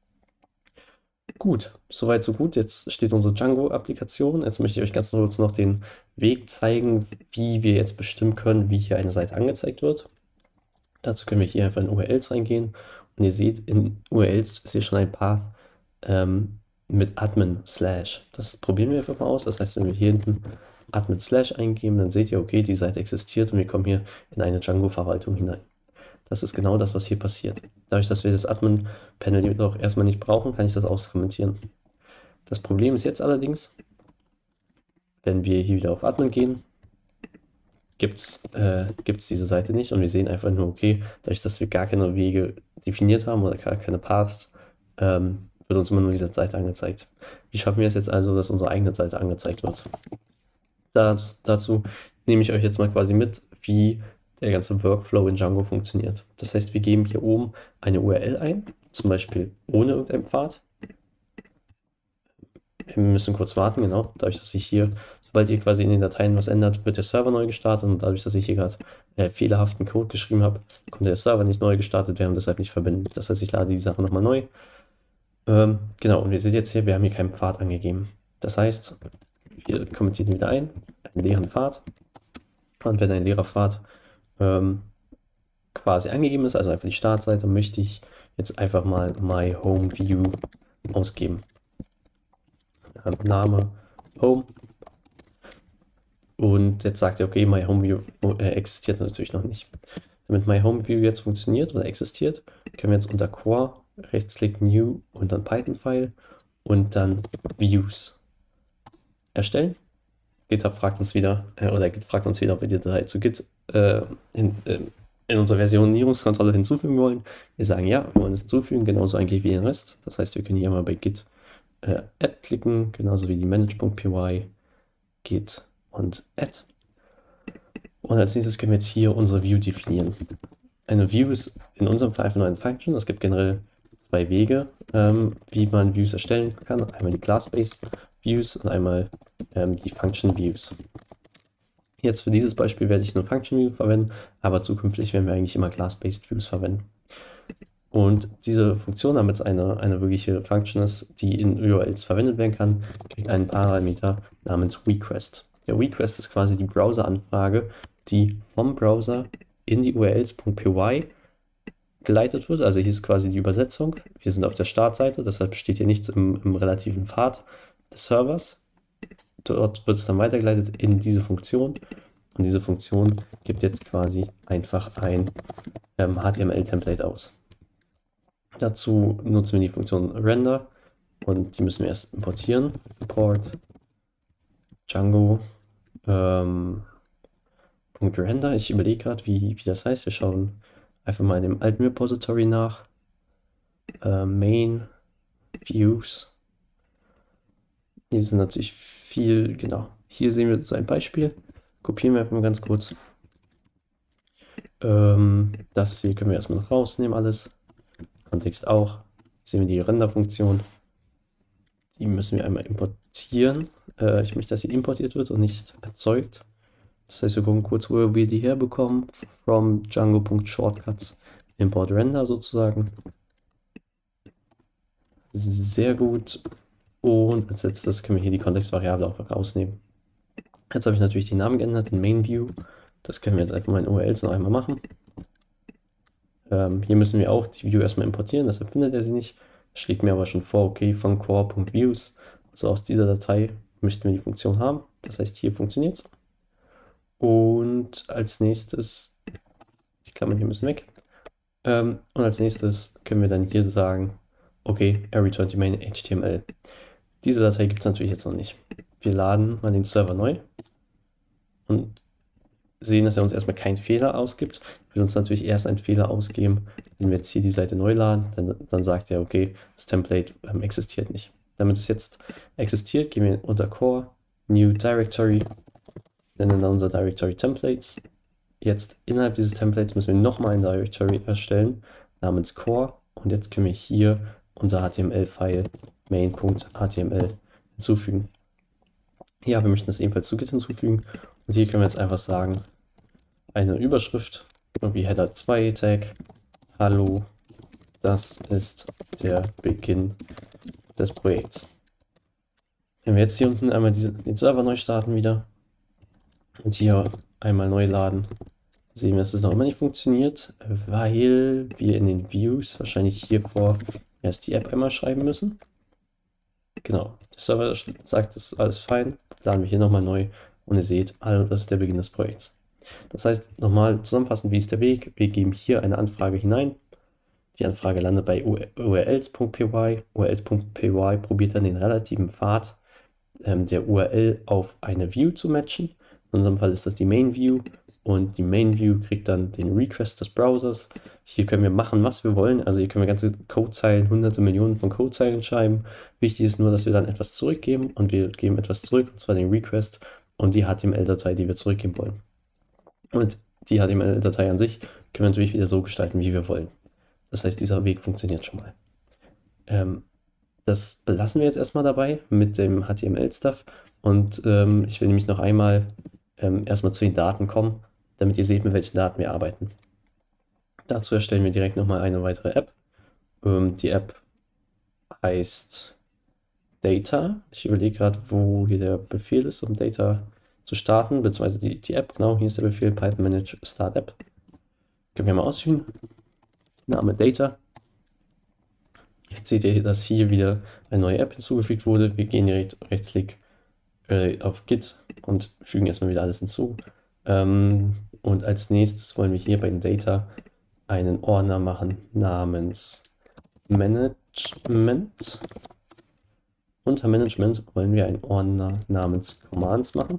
Gut, soweit so gut. Jetzt steht unsere Django-Applikation. Jetzt möchte ich euch ganz kurz noch den Weg zeigen, wie wir jetzt bestimmen können, wie hier eine Seite angezeigt wird. Dazu können wir hier einfach in U R Ls reingehen. Und ihr seht, in U R Ls ist hier schon ein Path ähm, mit admin slash. Das probieren wir einfach mal aus. Das heißt, wenn wir hier hinten admin slash eingeben, dann seht ihr, okay, die Seite existiert und wir kommen hier in eine Django-Verwaltung hinein. Das ist genau das, was hier passiert. Dadurch, dass wir das Admin-Panel jedoch erstmal nicht brauchen, kann ich das auskommentieren. Das Problem ist jetzt allerdings, wenn wir hier wieder auf Admin gehen, gibt es äh, gibt's diese Seite nicht und wir sehen einfach nur, okay, dadurch, dass wir gar keine Wege definiert haben oder gar keine Paths, ähm, wird uns immer nur diese Seite angezeigt. Wie schaffen wir es jetzt also, dass unsere eigene Seite angezeigt wird? Das, dazu nehme ich euch jetzt mal quasi mit, wie der ganze Workflow in Django funktioniert. Das heißt, wir geben hier oben eine U R L ein, zum Beispiel ohne irgendeinen Pfad. Wir müssen kurz warten, genau. Dadurch, dass ich hier, sobald ihr quasi in den Dateien was ändert, wird der Server neu gestartet und dadurch, dass ich hier gerade äh, fehlerhaften Code geschrieben habe, konnte der Server nicht neu gestartet werden und deshalb nicht verbinden. Das heißt, ich lade die Sache nochmal neu. Ähm, genau, und ihr seht jetzt hier, wir haben hier keinen Pfad angegeben. Das heißt, wir kommentieren wieder ein, einen leeren Pfad. Und wenn ein leerer Pfad ähm, quasi angegeben ist, also einfach die Startseite, möchte ich jetzt einfach mal my home view ausgeben. Ähm, Name home. Und jetzt sagt er, okay, my home view äh, existiert natürlich noch nicht. Damit my home view jetzt funktioniert oder existiert, können wir jetzt unter Core rechtsklick New und dann Python-File und dann Views erstellen. GitHub fragt uns wieder, äh, oder Git fragt uns wieder, ob wir die Datei zu Git äh, in, äh, in unserer Versionierungskontrolle hinzufügen wollen. Wir sagen ja, wir wollen es hinzufügen, genauso eigentlich wie den Rest. Das heißt, wir können hier mal bei Git äh, Add klicken, genauso wie die manage.py, Git und Add. Und als nächstes können wir jetzt hier unsere View definieren. Eine View ist in unserem Fall einfach nur eine Function. Es gibt generell zwei Wege, ähm, wie man Views erstellen kann. Einmal die Class-Based Views und einmal ähm, die Function Views. Jetzt für dieses Beispiel werde ich nur Function View verwenden, aber zukünftig werden wir eigentlich immer Class-Based Views verwenden. Und diese Funktion, damit es eine, eine wirkliche Function ist, die in U R Ls verwendet werden kann, kriegt einen Parameter namens Request. Der Request ist quasi die Browser-Anfrage, die vom Browser in die U R Ls.py geleitet wird. Also hier ist quasi die Übersetzung. Wir sind auf der Startseite, deshalb steht hier nichts im, im relativen Pfad des Servers. Dort wird es dann weitergeleitet in diese Funktion. Und diese Funktion gibt jetzt quasi einfach ein ähm, H T M L-Template aus. Dazu nutzen wir die Funktion Render und die müssen wir erst importieren. Import Django ähm, .render. Ich überlege gerade, wie, wie das heißt. Wir schauen einfach mal in dem alten Repository nach. Äh, Main Views. Hier sind natürlich viel, genau. Hier sehen wir so ein Beispiel. Kopieren wir einfach mal ganz kurz. Ähm, das hier können wir erstmal noch rausnehmen, alles. Kontext auch. Sehen wir die Render-Funktion. Die müssen wir einmal importieren. Äh, ich möchte, dass sie importiert wird und nicht erzeugt. Das heißt, wir gucken kurz, wo wir die herbekommen. From Django.shortcuts import render sozusagen. Sehr gut. Und als letztes können wir hier die Kontextvariable auch rausnehmen. Jetzt habe ich natürlich den Namen geändert, den Main View. Das können wir jetzt einfach mal in U R Ls noch einmal machen. Ähm, hier müssen wir auch die View erstmal importieren, deshalb findet er sie nicht. Schlägt mir aber schon vor, okay, von core.views, also aus dieser Datei möchten wir die Funktion haben. Das heißt, hier funktioniert es. Und als nächstes, die Klammern hier müssen weg. Ähm, und als nächstes können wir dann hier sagen, okay, return to main H T M L. Diese Datei gibt es natürlich jetzt noch nicht. Wir laden mal den Server neu und sehen, dass er uns erstmal keinen Fehler ausgibt. Er wird uns natürlich erst einen Fehler ausgeben, wenn wir jetzt hier die Seite neu laden. Dann, dann sagt er, okay, das Template ähm, existiert nicht. Damit es jetzt existiert, gehen wir unter Core, New Directory, nennen dann unser Directory Templates. Jetzt innerhalb dieses Templates müssen wir nochmal ein Directory erstellen, namens Core. Und jetzt können wir hier unser H T M L-File main.html hinzufügen. Ja, wir möchten das ebenfalls zu Git hinzufügen. Und hier können wir jetzt einfach sagen, eine Überschrift, irgendwie Header zwei Tag, hallo, das ist der Beginn des Projekts. Wenn wir jetzt hier unten einmal diese, den Server neu starten wieder und hier einmal neu laden, sehen wir, dass es noch immer nicht funktioniert, weil wir in den Views wahrscheinlich hier vor erst die App einmal schreiben müssen. Genau, der Server sagt, das ist alles fein, laden wir hier nochmal neu und ihr seht, also das ist der Beginn des Projekts. Das heißt, nochmal zusammenfassend, wie ist der Weg? Wir geben hier eine Anfrage hinein. Die Anfrage landet bei U R Ls.py. U R Ls.py probiert dann den relativen Pfad ähm, der U R L auf eine View zu matchen. In unserem Fall ist das die Main View und die Main View kriegt dann den Request des Browsers. Hier können wir machen, was wir wollen. Also hier können wir ganze Codezeilen, hunderte Millionen von Codezeilen schreiben. Wichtig ist nur, dass wir dann etwas zurückgeben und wir geben etwas zurück, und zwar den Request und die H T M L-Datei, die wir zurückgeben wollen. Und die H T M L-Datei an sich können wir natürlich wieder so gestalten, wie wir wollen. Das heißt, dieser Weg funktioniert schon mal. Ähm, das belassen wir jetzt erstmal dabei mit dem H T M L-Stuff und ähm, ich will nämlich noch einmal ähm, erstmal zu den Daten kommen, damit ihr seht, mit welchen Daten wir arbeiten. Dazu erstellen wir direkt nochmal eine weitere App. Ähm, die App heißt Data. Ich überlege gerade, wo hier der Befehl ist, um Data zu starten, beziehungsweise die, die App. Genau, hier ist der Befehl Python Manage Start App. Können wir mal ausführen. Name Data. Jetzt seht ihr, dass hier wieder eine neue App hinzugefügt wurde. Wir gehen direkt Rechtsklick äh, auf Git und fügen erstmal wieder alles hinzu. Ähm, und als nächstes wollen wir hier bei den Data einen Ordner machen namens Management. Unter Management wollen wir einen Ordner namens Commands machen.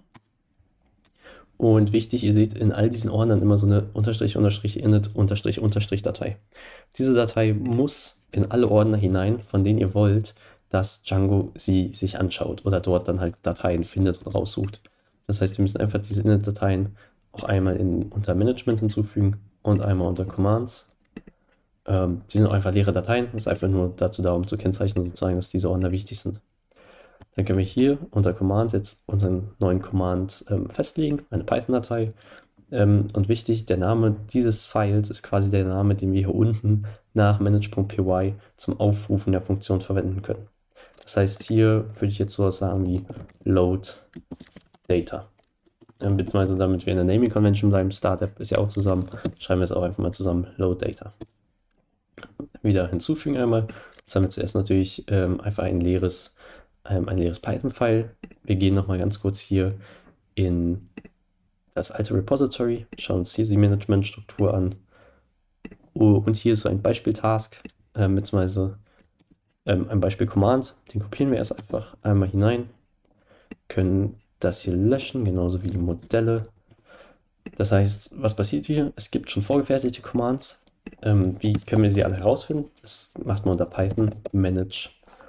Und wichtig, ihr seht in all diesen Ordnern immer so eine Unterstrich, Unterstrich, Init, Unterstrich, Unterstrich Datei. Diese Datei muss in alle Ordner hinein, von denen ihr wollt, dass Django sie sich anschaut oder dort dann halt Dateien findet und raussucht. Das heißt, wir müssen einfach diese Init-Dateien auch einmal in, unter Management hinzufügen und einmal unter Commands. Ähm, die sind auch einfach leere Dateien, das ist einfach nur dazu da, um zu kennzeichnen sozusagen, dass diese Ordner wichtig sind. Dann können wir hier unter Commands jetzt unseren neuen Command ähm, festlegen, eine Python-Datei. Ähm, und wichtig, der Name dieses Files ist quasi der Name, den wir hier unten nach manage.py zum Aufrufen der Funktion verwenden können. Das heißt, hier würde ich jetzt sowas sagen wie load data. Ähm, beziehungsweise damit wir in der Naming Convention bleiben, Start-App ist ja auch zusammen, schreiben wir es auch einfach mal zusammen, load data. Wieder hinzufügen einmal. Jetzt haben wir zuerst natürlich ähm, einfach ein leeres ein leeres Python-File. Wir gehen nochmal ganz kurz hier in das alte Repository, schauen uns hier die Management-Struktur an. Oh, und hier ist so ein Beispiel-Task, äh, beziehungsweise ähm, ein Beispiel-Command. Den kopieren wir erst einfach einmal hinein, können das hier löschen, genauso wie die Modelle. Das heißt, was passiert hier? Es gibt schon vorgefertigte Commands. Ähm, wie können wir sie alle herausfinden? Das macht man unter Python manage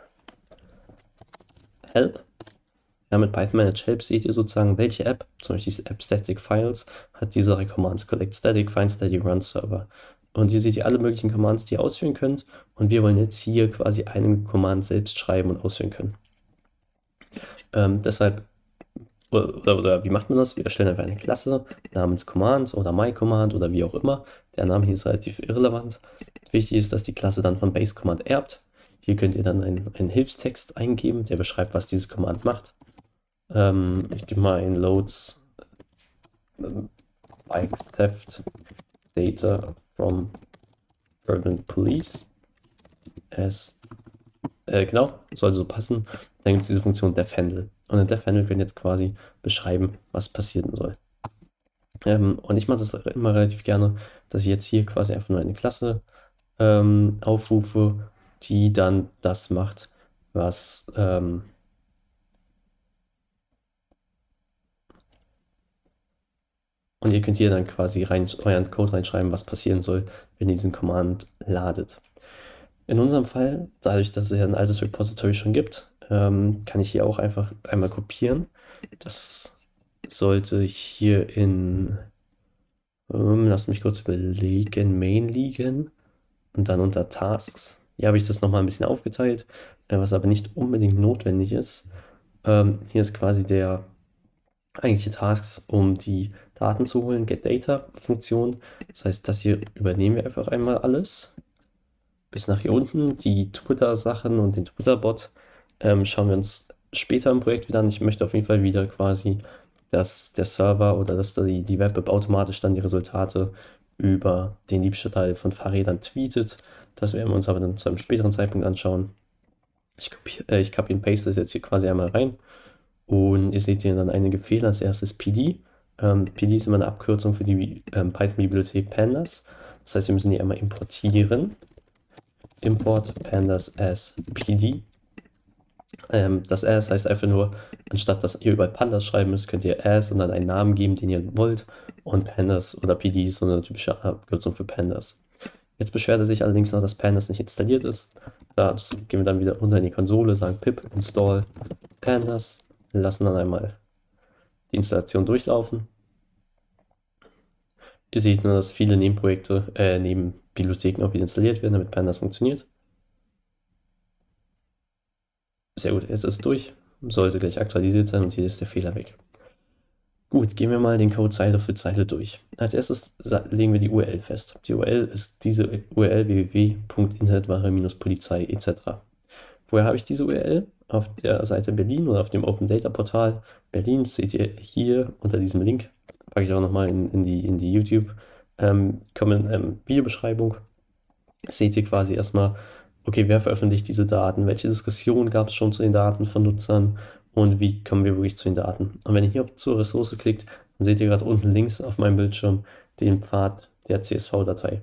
help. Ja, mit Python Manage Help seht ihr sozusagen, welche App, zum Beispiel diese App Static Files, hat diese drei Commands: Collect Static, Find Static, Run Server. Und hier seht ihr alle möglichen Commands, die ihr ausführen könnt. Und wir wollen jetzt hier quasi einen Command selbst schreiben und ausführen können. Ähm, deshalb, oder, oder, oder wie macht man das? Wir erstellen einfach eine Klasse namens Command oder MyCommand oder wie auch immer. Der Name hier ist relativ irrelevant. Wichtig ist, dass die Klasse dann von Base Command erbt. Hier könnt ihr dann einen, einen Hilfstext eingeben, der beschreibt, was dieses Command macht. Ähm, ich gebe mal ein Loads ähm, Bike Theft Data from Urban Police. Es, äh, genau, soll so passen. Dann gibt es diese Funktion DefHandle. Und in DefHandle können wir jetzt quasi beschreiben, was passieren soll. Ähm, und ich mache das immer relativ gerne, dass ich jetzt hier quasi einfach nur eine Klasse ähm, aufrufe, die dann das macht, was ähm, und ihr könnt hier dann quasi rein, euren Code reinschreiben, was passieren soll, wenn ihr diesen Command ladet. In unserem Fall, dadurch, dass es ja ein altes Repository schon gibt, ähm, kann ich hier auch einfach einmal kopieren. Das sollte hier in, ähm, lasst mich kurz überlegen, Main liegen und dann unter Tasks. Hier habe ich das nochmal ein bisschen aufgeteilt, äh, was aber nicht unbedingt notwendig ist. Ähm, hier ist quasi der eigentliche Tasks, um die Daten zu holen, getData-Funktion. Das heißt, das hier übernehmen wir einfach einmal alles. Bis nach hier unten. Die Twitter-Sachen und den Twitter-Bot ähm, schauen wir uns später im Projekt wieder an. Ich möchte auf jeden Fall wieder quasi, dass der Server oder dass die, die Web-App automatisch dann die Resultate über den Liebstall von Fahrrädern tweetet. Das werden wir uns aber dann zu einem späteren Zeitpunkt anschauen. Ich copy, äh, ich copy und paste das jetzt hier quasi einmal rein. Und ihr seht hier dann einige Fehler. Als erstes P D. Ähm, P D ist immer eine Abkürzung für die ähm, Python-Bibliothek Pandas. Das heißt, wir müssen die einmal importieren. Import pandas as P D. Ähm, das as heißt einfach nur, anstatt dass ihr überall Pandas schreiben müsst, könnt ihr as und dann einen Namen geben, den ihr wollt. Und Pandas oder P D ist so eine typische Abkürzung für Pandas. Jetzt beschwert er sich allerdings noch, dass Pandas nicht installiert ist. Dazu gehen wir dann wieder runter in die Konsole, sagen pip install Pandas, lassen dann einmal die Installation durchlaufen. Ihr seht nur, dass viele Nebenprojekte, äh, Nebenbibliotheken auch wieder installiert werden, damit Pandas funktioniert. Sehr gut, jetzt ist es durch. Sollte gleich aktualisiert sein und hier ist der Fehler weg. Gut, gehen wir mal den Code Zeile für Zeile durch. Als erstes legen wir die U R L fest. Die U R L ist diese U R L w w w punkt internetware-polizei et cetera. Woher habe ich diese U R L? Auf der Seite Berlin oder auf dem Open Data Portal Berlin seht ihr hier unter diesem Link, packe ich auch nochmal in, in, die, in die YouTube ähm, ähm, Videobeschreibung, seht ihr quasi erstmal, okay, wer veröffentlicht diese Daten, welche Diskussionen gab es schon zu den Daten von Nutzern und wie kommen wir wirklich zu den Daten. Und wenn ihr hier auf zur Ressource klickt, dann seht ihr gerade unten links auf meinem Bildschirm den Pfad der C S V-Datei.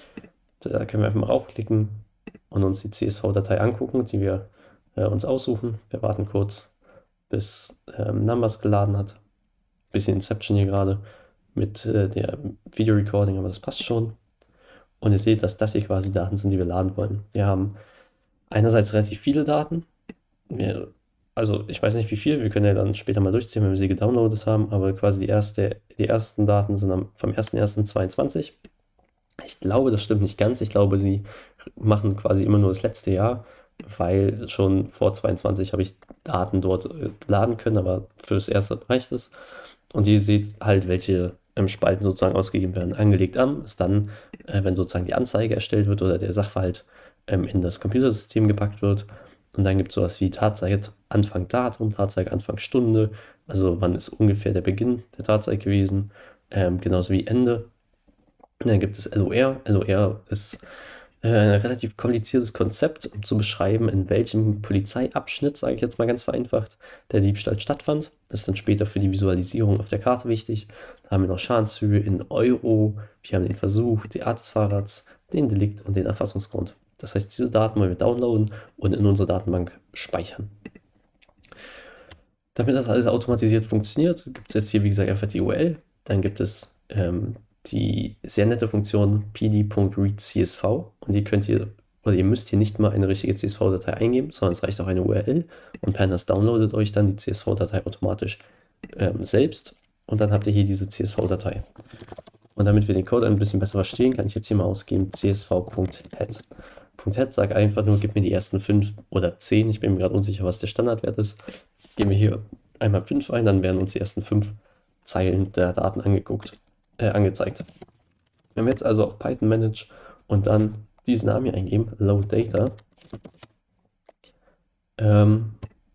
Da können wir einfach mal raufklicken und uns die C S V-Datei angucken, die wir äh, uns aussuchen. Wir warten kurz, bis ähm, Numbers geladen hat. Bisschen Inception hier gerade mit äh, der Video-Recording, aber das passt schon. Und ihr seht, dass das hier quasi Daten sind, die wir laden wollen. Wir haben einerseits relativ viele Daten. Wir, also ich weiß nicht wie viel, wir können ja dann später mal durchziehen, wenn wir sie gedownloadet haben, aber quasi die, erste, die ersten Daten sind am, vom ersten ersten zweiundzwanzig. Ich glaube, das stimmt nicht ganz. Ich glaube, sie machen quasi immer nur das letzte Jahr, weil schon vor zweiundzwanzig habe ich Daten dort äh, laden können, aber für das erste reicht es. Und ihr seht halt, welche ähm, Spalten sozusagen ausgegeben werden. Angelegt am ist dann, äh, wenn sozusagen die Anzeige erstellt wird oder der Sachverhalt ähm, in das Computersystem gepackt wird. Und dann gibt es sowas wie Tatzeige Anfang Datum, Tatzeige Anfang Stunde, also wann ist ungefähr der Beginn der Tatzeige gewesen, ähm, genauso wie Ende. Und dann gibt es L O R. L O R ist äh, ein relativ kompliziertes Konzept, um zu beschreiben, in welchem Polizeiabschnitt, sage ich jetzt mal ganz vereinfacht, der Diebstahl stattfand. Das ist dann später für die Visualisierung auf der Karte wichtig. Da haben wir noch Schadenshöhe in Euro, wir haben den Versuch, die Art des Fahrrads, den Delikt und den Erfassungsgrund. Das heißt, diese Daten wollen wir downloaden und in unserer Datenbank speichern. Damit das alles automatisiert funktioniert, gibt es jetzt hier, wie gesagt, einfach die U R L. Dann gibt es ähm, die sehr nette Funktion p d.readcsv und die könnt ihr, oder ihr müsst hier nicht mal eine richtige C S V-Datei eingeben, sondern es reicht auch eine U R L und Pandas downloadet euch dann die C S V-Datei automatisch ähm, selbst und dann habt ihr hier diese C S V-Datei. Und damit wir den Code ein bisschen besser verstehen, kann ich jetzt hier mal ausgeben csv.head. .head sagt einfach nur, gib mir die ersten fünf oder zehn, ich bin mir gerade unsicher, was der Standardwert ist. Geben wir hier einmal fünf ein, dann werden uns die ersten fünf Zeilen der Daten angeguckt, äh, angezeigt. Wenn wir jetzt also auf Python manage und dann diesen Namen hier eingeben, load data, ähm,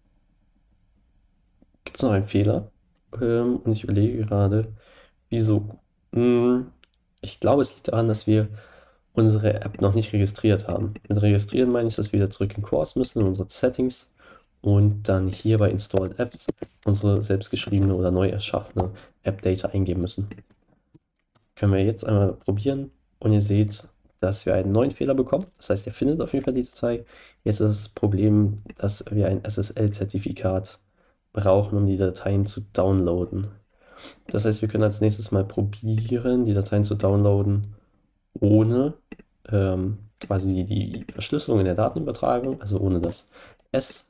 gibt es noch einen Fehler. Ähm, und ich überlege gerade, wieso. Hm, ich glaube, es liegt daran, dass wir unsere App noch nicht registriert haben. Mit registrieren meine ich, dass wir wieder zurück in Course müssen, in unsere Settings und dann hier bei Installed Apps unsere selbstgeschriebene oder neu erschaffene App-Data eingeben müssen. Können wir jetzt einmal probieren und ihr seht, dass wir einen neuen Fehler bekommen. Das heißt, er findet auf jeden Fall die Datei. Jetzt ist das Problem, dass wir ein S S L-Zertifikat brauchen, um die Dateien zu downloaden. Das heißt, wir können als nächstes mal probieren, die Dateien zu downloaden, ohne ähm, quasi die Verschlüsselung in der Datenübertragung, also ohne das S.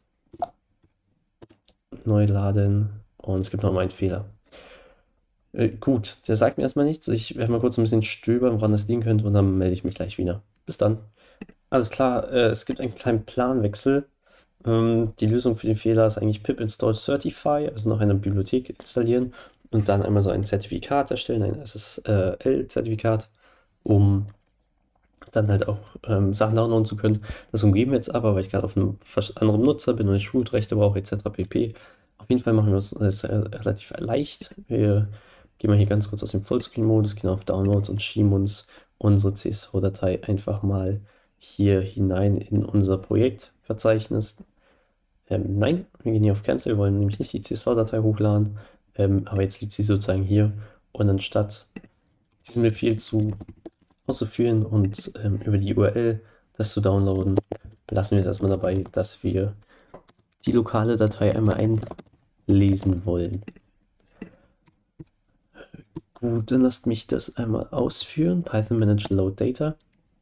Neu laden und es gibt noch mal einen Fehler. Äh, gut, der sagt mir erstmal nichts. Ich werde mal kurz ein bisschen stöbern, woran das liegen könnte und dann melde ich mich gleich wieder. Bis dann. Alles klar, äh, es gibt einen kleinen Planwechsel. Ähm, die Lösung für den Fehler ist eigentlich pip install certify, also noch eine Bibliothek installieren und dann einmal so ein Zertifikat erstellen, ein S S L-Zertifikat, um dann halt auch ähm, Sachen downloaden zu können. Das umgeben wir jetzt aber, weil ich gerade auf einem anderen Nutzer bin und ich Root-Rechte brauche, et cetera pp. Auf jeden Fall machen wir uns das relativ leicht. Wir gehen mal hier ganz kurz aus dem Vollscreen-Modus, gehen auf Downloads und schieben uns unsere C S V-Datei einfach mal hier hinein in unser Projektverzeichnis. Ähm, nein, wir gehen hier auf Cancel, wir wollen nämlich nicht die C S V-Datei hochladen, ähm, aber jetzt liegt sie sozusagen hier und anstatt diesen Befehl zu auszuführen und ähm, über die U R L das zu downloaden, belassen wir es erstmal dabei, dass wir die lokale Datei einmal einlesen wollen. Gut, dann lasst mich das einmal ausführen. Python manage load data.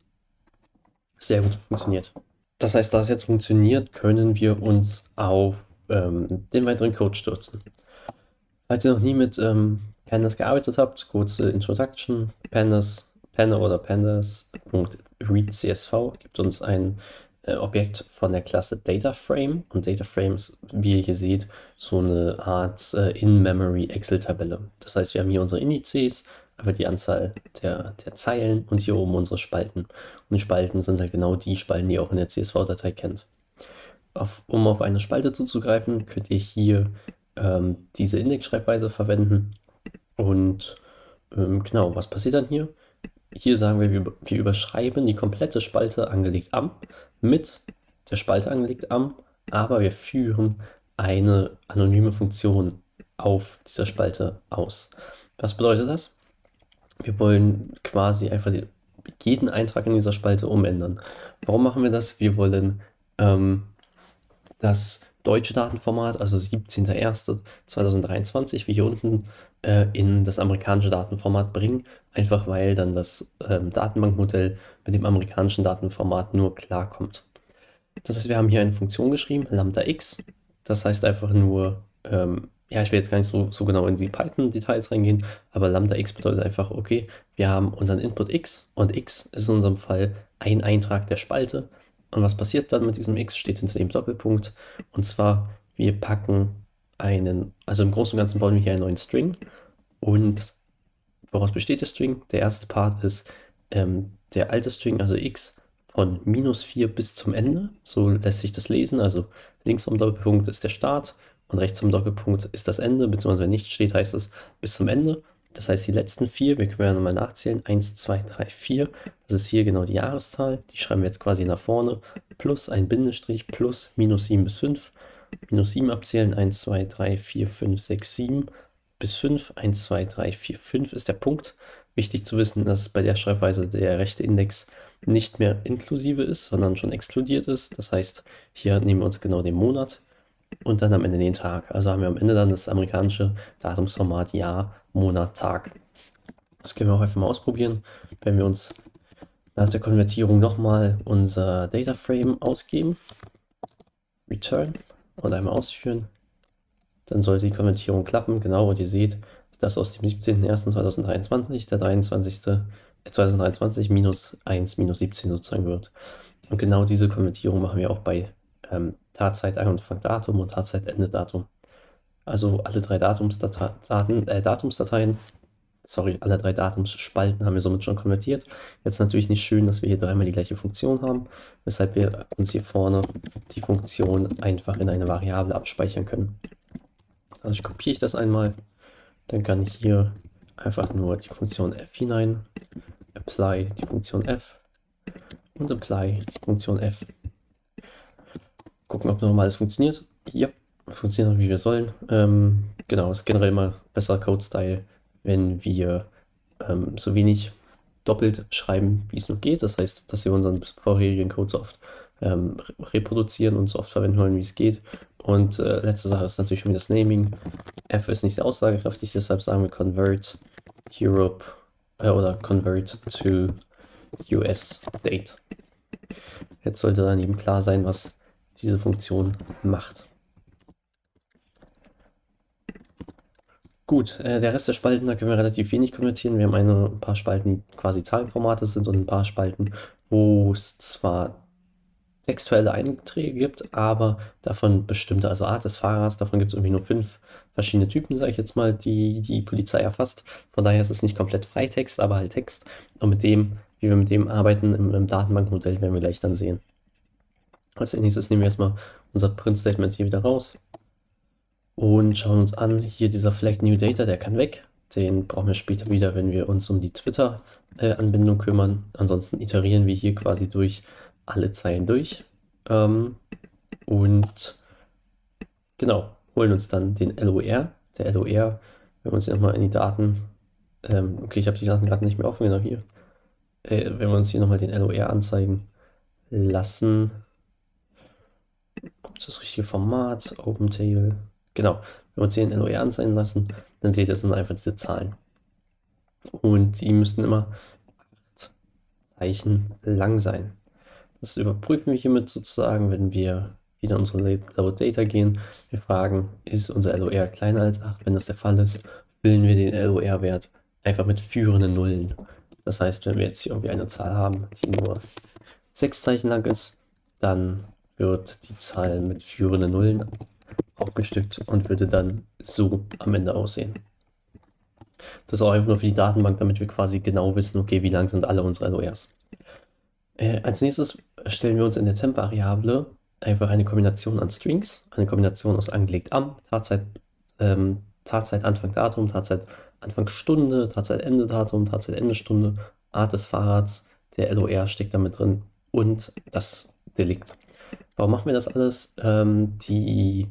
Sehr gut funktioniert. Das heißt, da es jetzt funktioniert, können wir uns auf ähm, den weiteren Code stürzen. Falls ihr noch nie mit ähm, Pandas gearbeitet habt, kurze Introduction. Pandas, Pandas oder Pandas.readCSV gibt uns ein äh, Objekt von der Klasse DataFrame. Und DataFrame ist, wie ihr hier seht, so eine Art äh, In-Memory Excel-Tabelle. Das heißt, wir haben hier unsere Indizes, einfach die Anzahl der, der Zeilen und hier oben unsere Spalten. Und die Spalten sind halt genau die Spalten, die ihr auch in der C S V-Datei kennt. Auf, um auf eine Spalte zuzugreifen, könnt ihr hier ähm, diese Indexschreibweise verwenden. Und ähm, genau, was passiert dann hier? Hier sagen wir, wir, wir überschreiben die komplette Spalte angelegt am mit der Spalte angelegt am, aber wir führen eine anonyme Funktion auf dieser Spalte aus. Was bedeutet das? Wir wollen quasi einfach die, jeden Eintrag in dieser Spalte umändern. Warum machen wir das? Wir wollen ähm, das deutsche Datenformat, also siebzehnter erster zweitausenddreiundzwanzig, wie hier unten, äh, in das amerikanische Datenformat bringen, einfach weil dann das ähm, Datenbankmodell mit dem amerikanischen Datenformat nur klarkommt. Das heißt, wir haben hier eine Funktion geschrieben, lambda x. Das heißt einfach nur, ähm, ja, ich will jetzt gar nicht so, so genau in die Python-Details reingehen, aber lambda x bedeutet einfach, okay, wir haben unseren Input x und x ist in unserem Fall ein Eintrag der Spalte. Und was passiert dann mit diesem x, steht hinter dem Doppelpunkt. Und zwar, wir packen einen, also im Großen und Ganzen bauen wir hier einen neuen String. Und woraus besteht der String? Der erste Part ist ähm, der alte String, also x, von minus vier bis zum Ende. So lässt sich das lesen. Also links vom Doppelpunkt ist der Start und rechts vom Doppelpunkt ist das Ende, beziehungsweise wenn nicht steht, heißt es bis zum Ende. Das heißt, die letzten vier, wir können ja nochmal nachzählen, eins, zwei, drei, vier, das ist hier genau die Jahreszahl, die schreiben wir jetzt quasi nach vorne, plus ein Bindestrich, plus minus sieben bis fünf, minus sieben abzählen, eins, zwei, drei, vier, fünf, sechs, sieben bis fünf, eins, zwei, drei, vier, fünf ist der Punkt. Wichtig zu wissen, dass bei der Schreibweise der rechte Index nicht mehr inklusive ist, sondern schon exkludiert ist. Das heißt, hier nehmen wir uns genau den Monat und dann am Ende den Tag. Also haben wir am Ende dann das amerikanische Datumsformat Jahr, Monat, Tag. Das können wir auch einfach mal ausprobieren, wenn wir uns nach der Konvertierung nochmal unser Dataframe ausgeben, Return und einmal ausführen. Dann sollte die Konvertierung klappen, genau, und ihr seht, dass aus dem siebzehnten ersten zweitausenddreiundzwanzig der dreiundzwanzigste zweitausenddreiundzwanzig minus eins minus siebzehn sozusagen wird. Und genau diese Konvertierung machen wir auch bei ähm, Tatzeit-Anfang-Datum und Tatzeit-Ende-Datum. Also alle drei Datumsdateien, äh, Datumsdateien, sorry, alle drei Datumsspalten haben wir somit schon konvertiert. Jetzt natürlich nicht schön, dass wir hier dreimal die gleiche Funktion haben, weshalb wir uns hier vorne die Funktion einfach in eine Variable abspeichern können. Also kopiere ich das einmal, dann kann ich hier einfach nur die Funktion f hinein, apply die Funktion f und apply die Funktion f. Gucken, ob nochmal alles funktioniert. Ja, funktioniert noch wie wir sollen. Ähm, genau, ist generell mal besser Code-Style, wenn wir ähm, so wenig doppelt schreiben, wie es nur geht. Das heißt, dass wir unseren vorherigen Code so oft ähm, reproduzieren und so oft verwenden wollen, wie es geht. Und äh, letzte Sache ist natürlich wieder das Naming. F ist nicht sehr aussagekräftig, deshalb sagen wir convert Europe äh, oder convert to U S date. Jetzt sollte dann eben klar sein, was diese Funktion macht. Gut, äh, der Rest der Spalten, da können wir relativ wenig konvertieren. Wir haben eine, ein paar Spalten, die quasi Zahlenformate sind und ein paar Spalten, wo es zwar textuelle Einträge gibt, aber davon bestimmte, also Art des Fahrers, davon gibt es irgendwie nur fünf verschiedene Typen, sage ich jetzt mal, die die Polizei erfasst. Von daher ist es nicht komplett Freitext, aber halt Text. Und mit dem, wie wir mit dem arbeiten im, im Datenbankmodell, werden wir gleich dann sehen. Als nächstes nehmen wir erstmal unser Print-Statement hier wieder raus und schauen uns an, hier dieser Flag New Data, der kann weg. Den brauchen wir später wieder, wenn wir uns um die Twitter-Anbindung kümmern. Ansonsten iterieren wir hier quasi durch alle Zeilen durch ähm, und genau, holen uns dann den L O R. Der L O R, wenn wir uns hier nochmal in die Daten, ähm, okay, ich habe die Daten gerade nicht mehr offen, genau hier. Äh, wenn wir uns hier nochmal den L O R anzeigen lassen, Ist das richtige Format? Open Table. Genau. Wenn wir uns hier ein L O R anzeigen lassen, dann seht ihr, das sind einfach diese Zahlen. Und die müssten immer acht Zeichen lang sein. Das überprüfen wir hiermit sozusagen, wenn wir wieder in unsere Load Data gehen. Wir fragen, ist unser L O R kleiner als acht? Wenn das der Fall ist, füllen wir den L O R-Wert einfach mit führenden Nullen. Das heißt, wenn wir jetzt hier irgendwie eine Zahl haben, die nur sechs Zeichen lang ist, dann wird die Zahl mit führenden Nullen aufgestückt und würde dann so am Ende aussehen. Das ist auch einfach nur für die Datenbank, damit wir quasi genau wissen, okay, wie lang sind alle unsere L O Rs. Äh, als nächstes stellen wir uns in der Temp-Variable einfach eine Kombination an Strings, eine Kombination aus angelegt am, Tatzeit, ähm, Tatzeit Anfang Datum, Tatzeit Anfang Stunde, Tatzeit Ende Datum, Tatzeit Ende Stunde, Art des Fahrrads, der L O R steckt damit drin und das Delikt. Warum machen wir das alles? Ähm, die,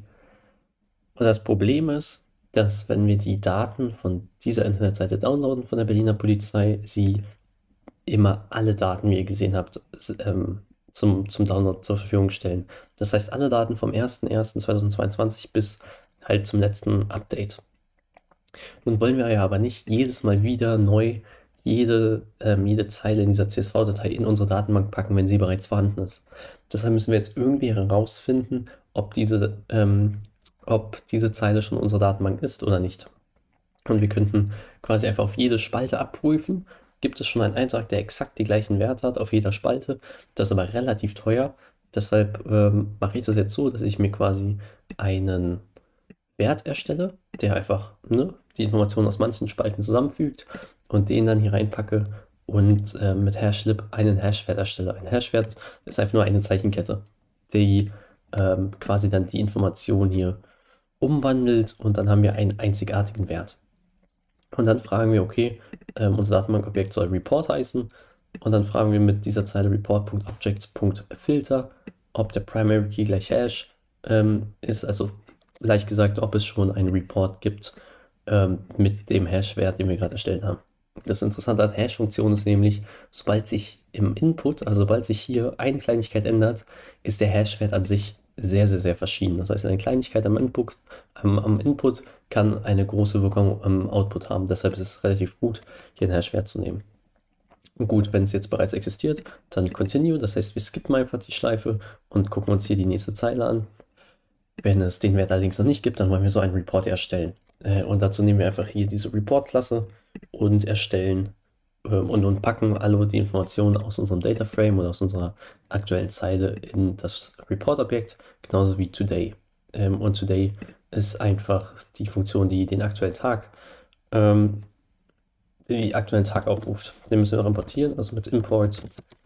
das Problem ist, dass wenn wir die Daten von dieser Internetseite downloaden von der Berliner Polizei, sie immer alle Daten, wie ihr gesehen habt, ähm, zum, zum Download zur Verfügung stellen. Das heißt, alle Daten vom ersten ersten zweitausendzweiundzwanzig bis halt zum letzten Update. Nun wollen wir ja aber nicht jedes Mal wieder neu jede, ähm, jede Zeile in dieser C S V-Datei in unsere Datenbank packen, wenn sie bereits vorhanden ist. Deshalb müssen wir jetzt irgendwie herausfinden, ob diese, ähm, ob diese Zeile schon unsere Datenbank ist oder nicht. Und wir könnten quasi einfach auf jede Spalte abprüfen. Gibt es schon einen Eintrag, der exakt die gleichen Werte hat auf jeder Spalte? Das ist aber relativ teuer. Deshalb ähm, mache ich das jetzt so, dass ich mir quasi einen Wert erstelle, der einfach ne, die Informationen aus manchen Spalten zusammenfügt und den dann hier reinpacke und äh, mit Hashlib einen Hashwert erstelle. Ein Hashwert ist einfach nur eine Zeichenkette, die ähm, quasi dann die Information hier umwandelt und dann haben wir einen einzigartigen Wert. Und dann fragen wir, okay, ähm, unser Datenbankobjekt soll Report heißen. Und dann fragen wir mit dieser Zeile report.objects.filter, ob der Primary Key gleich Hash ähm, ist. Also leicht gesagt, ob es schon einen Report gibt ähm, mit dem Hash-Wert, den wir gerade erstellt haben. Das Interessante an Hash-Funktion ist nämlich, sobald sich im Input, also sobald sich hier eine Kleinigkeit ändert, ist der Hash-Wert an sich sehr, sehr, sehr verschieden. Das heißt, eine Kleinigkeit am Input, am, am Input kann eine große Wirkung am Output haben. Deshalb ist es relativ gut, hier einen Hash-Wert zu nehmen. Und gut, wenn es jetzt bereits existiert, dann Continue. Das heißt, wir skippen einfach die Schleife und gucken uns hier die nächste Zeile an. Wenn es den Wert allerdings noch nicht gibt, dann wollen wir so einen Report erstellen. Äh, und dazu nehmen wir einfach hier diese Report-Klasse und erstellen ähm, und, und packen alle die Informationen aus unserem Data Frame oder aus unserer aktuellen Zeile in das Report-Objekt, genauso wie Today. Ähm, und Today ist einfach die Funktion, die den aktuellen Tag, ähm, die aktuellen Tag aufruft. Den müssen wir noch importieren, also mit Import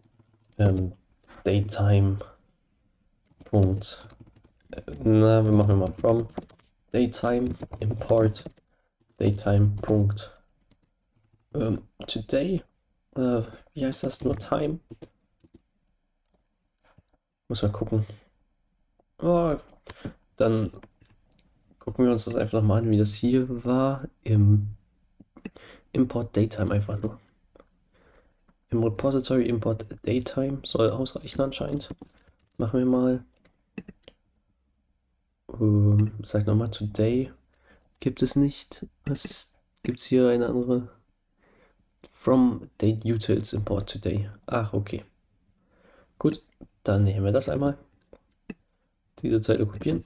ähm, Datetime. Na, wir machen mal from Datetime import Datetime. Ähm, today. Äh, wie heißt das? Nur Time. Muss mal gucken. Oh, dann gucken wir uns das einfach nochmal an, wie das hier war. Im Import Datetime einfach nur. Im Repository Import Datetime soll ausreichen anscheinend. Machen wir mal. Ähm, sag nochmal, Today gibt es nicht. Was gibt es hier eine andere? From Date Utils Import Today. Ach, okay. Gut, dann nehmen wir das einmal. Diese Zeile kopieren.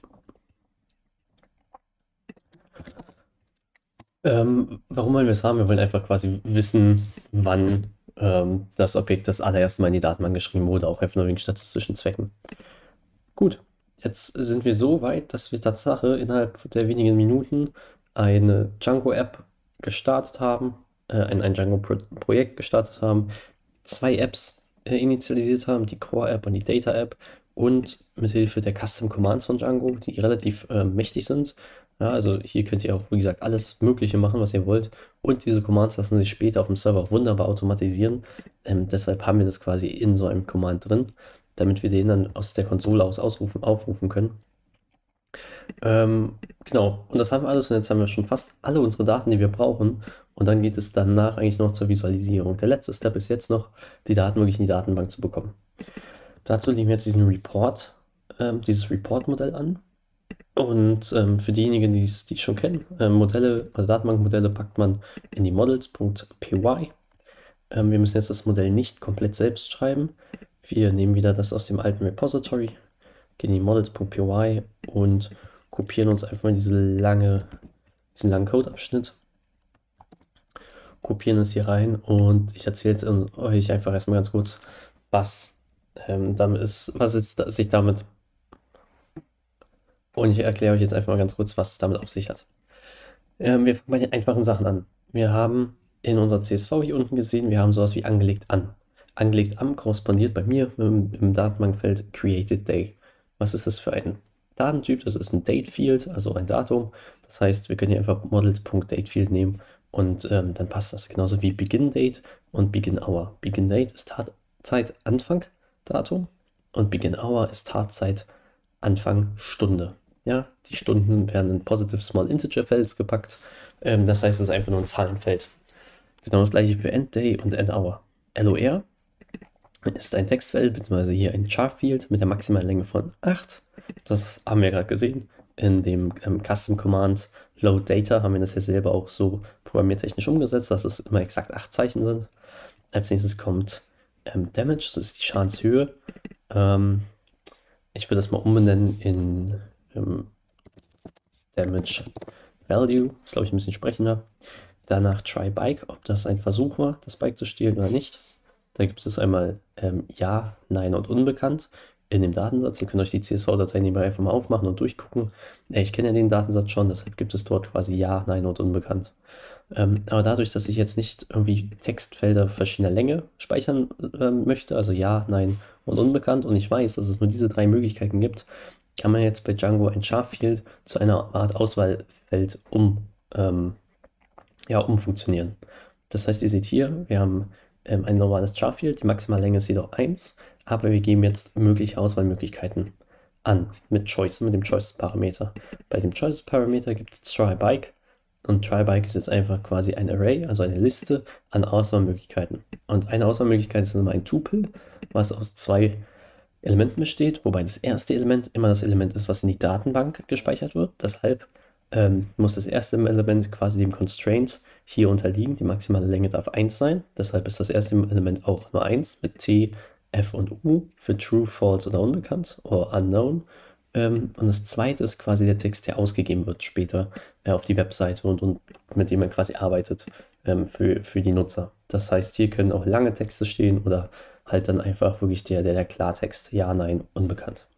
Ähm, warum wollen wir es haben? Wir wollen einfach quasi wissen, wann ähm, das Objekt das allererste Mal in die Datenbank geschrieben wurde, auch einfach nur wegen statistischen Zwecken. Gut, jetzt sind wir so weit, dass wir Tatsache innerhalb der wenigen Minuten eine Django-App gestartet haben, äh, ein, ein Django-Projekt gestartet haben, zwei Apps äh, initialisiert haben, die Core-App und die Data-App und mit Hilfe der Custom Commands von Django, die relativ äh, mächtig sind. Ja, also hier könnt ihr auch, wie gesagt, alles Mögliche machen, was ihr wollt. Und diese Commands lassen sich später auf dem Server auch wunderbar automatisieren. Ähm, deshalb haben wir das quasi in so einem Command drin, damit wir den dann aus der Konsole aus ausrufen, aufrufen können. Ähm, genau, und das haben wir alles und jetzt haben wir schon fast alle unsere Daten, die wir brauchen. Und dann geht es danach eigentlich noch zur Visualisierung. Der letzte Step ist jetzt noch, die Daten wirklich in die Datenbank zu bekommen. Dazu nehmen wir jetzt diesen Report ähm, dieses Report-Modell an. Und ähm, für diejenigen, die es die schon kennen, ähm, Modelle oder Datenbankmodelle packt man in die models.py. Ähm, wir müssen jetzt das Modell nicht komplett selbst schreiben. Wir nehmen wieder das aus dem alten Repository, gehen in die models.py und kopieren uns einfach mal diese lange, diesen langen Codeabschnitt, kopieren es hier rein und ich erzähle jetzt euch einfach erstmal ganz kurz, was ähm, damit ist, was es sich damit, und ich erkläre euch jetzt einfach mal ganz kurz, was es damit auf sich hat. Ähm, wir fangen bei den einfachen Sachen an. Wir haben in unserer C S V hier unten gesehen, wir haben sowas wie angelegt an. Angelegt an korrespondiert bei mir im, im Datenbankfeld Created Day. Was ist das für ein Datentyp? Das ist ein Date Field, also ein Datum. Das heißt, wir können hier einfach models.datefield nehmen und ähm, dann passt das. Genauso wie Begin Date und Begin Hour. Begin Date ist Tatzeit Anfang Datum und Begin Hour ist Tatzeit Anfang Stunde. Ja, die Stunden werden in Positive Small Integer Felds gepackt. Ähm, das heißt, es ist einfach nur ein Zahlenfeld. Genau das gleiche für End Day und End Hour. L O R ist ein Textfeld, beziehungsweise hier ein Char-Field mit der maximalen Länge von acht. Das haben wir gerade gesehen. In dem ähm, Custom Command Load Data haben wir das ja selber auch so programmiertechnisch umgesetzt, dass es immer exakt acht Zeichen sind. Als nächstes kommt ähm, Damage, das ist die Schadenshöhe. Ähm, ich würde das mal umbenennen in ähm, Damage Value, ist glaube ich ein bisschen sprechender. Danach Try Bike, ob das ein Versuch war, das Bike zu stehlen oder nicht. Da gibt es einmal ähm, Ja, Nein und Unbekannt in dem Datensatz. Ihr könnt euch die C S V-Datei nebenbei einfach mal aufmachen und durchgucken. Ja, ich kenne ja den Datensatz schon, deshalb gibt es dort quasi Ja, Nein und Unbekannt. Ähm, aber dadurch, dass ich jetzt nicht irgendwie Textfelder verschiedener Länge speichern ähm, möchte, also Ja, Nein und Unbekannt, und ich weiß, dass es nur diese drei Möglichkeiten gibt, kann man jetzt bei Django ein Char-Field zu einer Art Auswahlfeld um, ähm, ja, umfunktionieren. Das heißt, ihr seht hier, wir haben ähm, ein normales Char-Field, die maximale Länge ist jedoch eins, aber wir geben jetzt mögliche Auswahlmöglichkeiten an mit Choice, mit dem Choice-Parameter. Bei dem Choice-Parameter gibt es TryBike und TryBike ist jetzt einfach quasi ein Array, also eine Liste an Auswahlmöglichkeiten. Und eine Auswahlmöglichkeit ist immer ein Tuple, was aus zwei Elementen besteht, wobei das erste Element immer das Element ist, was in die Datenbank gespeichert wird. Deshalb ähm, muss das erste Element quasi dem Constraint hier unterliegen. Die maximale Länge darf eins sein. Deshalb ist das erste Element auch nur eins mit T, F und U für True, False oder Unbekannt oder Unknown. Ähm, und das zweite ist quasi der Text, der ausgegeben wird später äh, auf die Webseite und, und mit dem man quasi arbeitet ähm, für, für die Nutzer. Das heißt, hier können auch lange Texte stehen oder halt dann einfach wirklich der, der, der Klartext, ja, nein, unbekannt.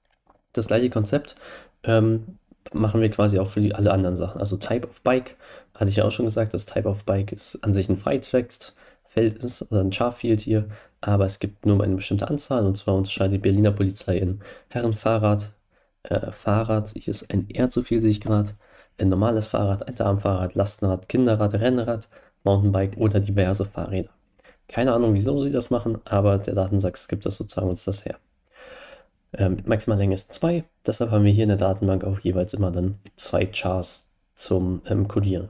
Das gleiche Konzept ähm, machen wir quasi auch für die, alle anderen Sachen. Also Type of Bike, hatte ich ja auch schon gesagt, das Type of Bike ist an sich ein Freitextfeld ist, oder ein Char-Field hier, aber es gibt nur eine bestimmte Anzahl, und zwar unterscheidet die Berliner Polizei in Herrenfahrrad, äh, Fahrrad, hier ist ein R zu viel, sehe ich gerade, ein normales Fahrrad, ein Damenfahrrad, Lastenrad, Kinderrad, Rennrad, Mountainbike oder diverse Fahrräder. Keine Ahnung, wieso sie das machen, aber der Datensatz gibt das sozusagen uns das her. Ähm, Maximallänge ist zwei, deshalb haben wir hier in der Datenbank auch jeweils immer dann zwei Chars zum ähm, Codieren.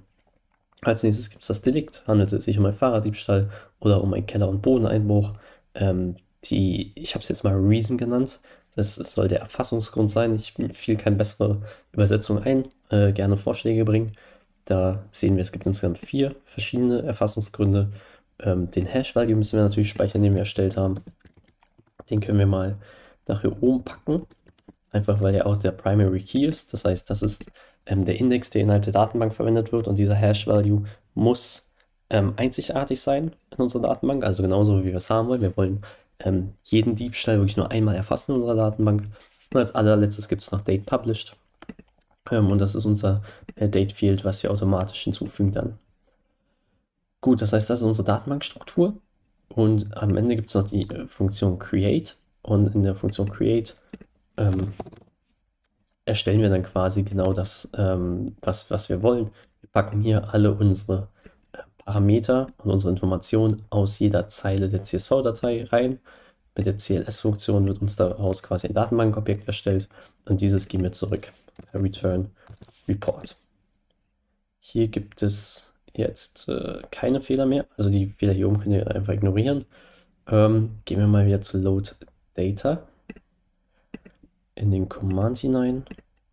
Als nächstes gibt es das Delikt, handelt es sich um einen Fahrraddiebstahl oder um einen Keller- und Bodeneinbruch. Ähm, die, ich habe es jetzt mal Reason genannt, das soll der Erfassungsgrund sein. Ich fiel keine bessere Übersetzung ein, äh, gerne Vorschläge bringen. Da sehen wir, es gibt insgesamt vier verschiedene Erfassungsgründe. Ähm, den Hash-Value müssen wir natürlich speichern, den wir erstellt haben. Den können wir mal nach hier oben packen, einfach weil er auch der Primary Key ist. Das heißt, das ist ähm, der Index, der innerhalb der Datenbank verwendet wird, und dieser Hash-Value muss ähm, einzigartig sein in unserer Datenbank, also genauso wie wir es haben wollen. Wir wollen ähm, jeden Diebstahl wirklich nur einmal erfassen in unserer Datenbank. Und als allerletztes gibt es noch Date Published. Ähm, und das ist unser äh, Date Field, was wir automatisch hinzufügen dann. Gut, das heißt, das ist unsere Datenbankstruktur. Und am Ende gibt es noch die äh, Funktion Create. Und in der Funktion Create ähm, erstellen wir dann quasi genau das, ähm, was, was wir wollen. Wir packen hier alle unsere äh, Parameter und unsere Informationen aus jeder Zeile der C S V-Datei rein. Mit der C L S-Funktion wird uns daraus quasi ein Datenbankobjekt erstellt und dieses geben wir zurück. Return Report. Hier gibt es jetzt äh, keine Fehler mehr, also die Fehler hier oben könnt ihr einfach ignorieren. Ähm, gehen wir mal wieder zu Load Data. in den Command hinein.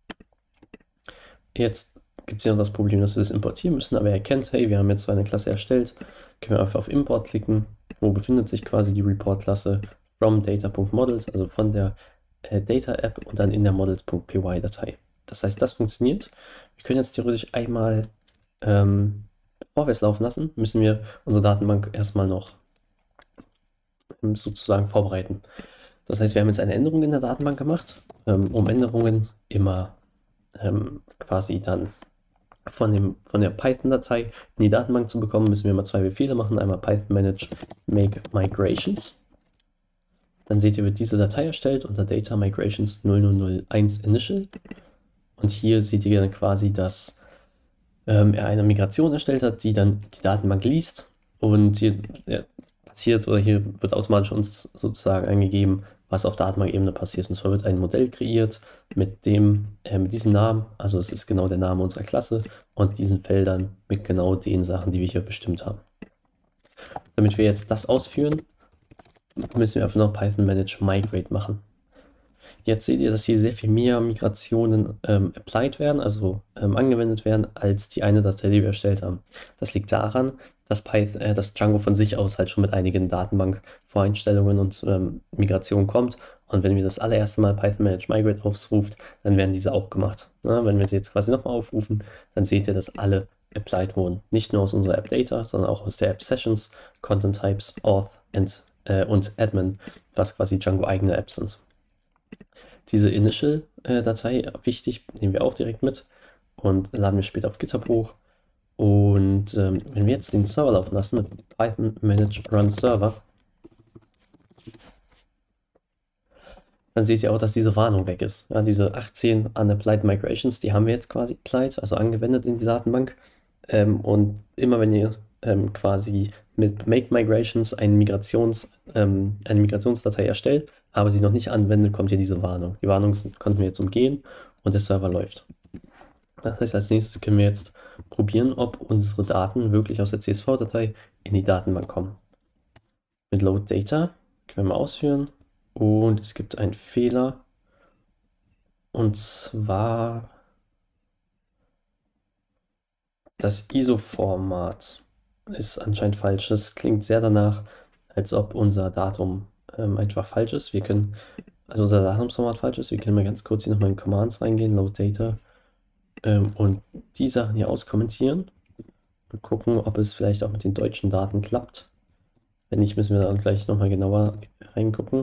Jetzt gibt es ja noch das Problem, dass wir das importieren müssen, aber er erkennt, hey, wir haben jetzt so eine Klasse erstellt. Können wir einfach auf Import klicken. Wo befindet sich quasi die Report-Klasse? From data.models, also von der äh, Data-App und dann in der models.py-Datei. Das heißt, das funktioniert. Wir können jetzt theoretisch einmal, ähm, bevor wir es laufen lassen, müssen wir unsere Datenbank erstmal noch ähm, sozusagen vorbereiten. Das heißt, wir haben jetzt eine Änderung in der Datenbank gemacht. Ähm, um Änderungen immer ähm, quasi dann von, dem, von der Python-Datei in die Datenbank zu bekommen, müssen wir mal zwei Befehle machen. Einmal Python manage make migrations. Dann seht ihr, wird diese Datei erstellt unter Data Migrations null null null eins Initial. Und hier seht ihr dann quasi, dass ähm, er eine Migration erstellt hat, die dann die Datenbank liest. Und hier ja, passiert oder hier wird automatisch uns sozusagen eingegeben, was auf Datenbankebene passiert. Und zwar wird ein Modell kreiert mit dem, äh, mit diesem Namen, also es ist genau der Name unserer Klasse und diesen Feldern mit genau den Sachen, die wir hier bestimmt haben. Damit wir jetzt das ausführen, müssen wir einfach noch Python manage migrate machen. Jetzt seht ihr, dass hier sehr viel mehr Migrationen ähm, applied werden, also ähm, angewendet werden, als die eine Datei, die wir erstellt haben. Das liegt daran, dass, Python, äh, dass Django von sich aus halt schon mit einigen Datenbank-Voreinstellungen und ähm, Migration kommt. Und wenn wir das allererste Mal Python manage migrate aufruft, dann werden diese auch gemacht. Na, wenn wir sie jetzt quasi nochmal aufrufen, dann seht ihr, dass alle applied wurden. Nicht nur aus unserer App Data, sondern auch aus der App Sessions, Content Types, Auth and, äh, und Admin, was quasi Django eigene Apps sind. Diese Initial-Datei, äh, wichtig, nehmen wir auch direkt mit und laden wir später auf GitHub hoch. Und ähm, wenn wir jetzt den Server laufen lassen mit Python manage run server, dann seht ihr auch, dass diese Warnung weg ist. Ja, diese achtzehn unapplied migrations, die haben wir jetzt quasi applied, also angewendet in die Datenbank. Ähm, und immer wenn ihr ähm, quasi mit make migrations eine, Migrations, ähm, eine Migrationsdatei erstellt, aber sie noch nicht anwendet, kommt hier diese Warnung. Die Warnung konnten wir jetzt umgehen und der Server läuft. Das heißt, als nächstes können wir jetzt probieren, ob unsere Daten wirklich aus der C S V-Datei in die Datenbank kommen. Mit Load Data können wir mal ausführen und es gibt einen Fehler. Und zwar das I S O-Format ist anscheinend falsch. Das klingt sehr danach, als ob unser Datum ähm, einfach falsch ist. Wir können, also unser Datumsformat falsch ist. Wir können mal ganz kurz hier nochmal in Commands reingehen, Load Data, ähm, und die Sachen hier auskommentieren und gucken, ob es vielleicht auch mit den deutschen Daten klappt. Wenn nicht, müssen wir dann gleich nochmal genauer reingucken.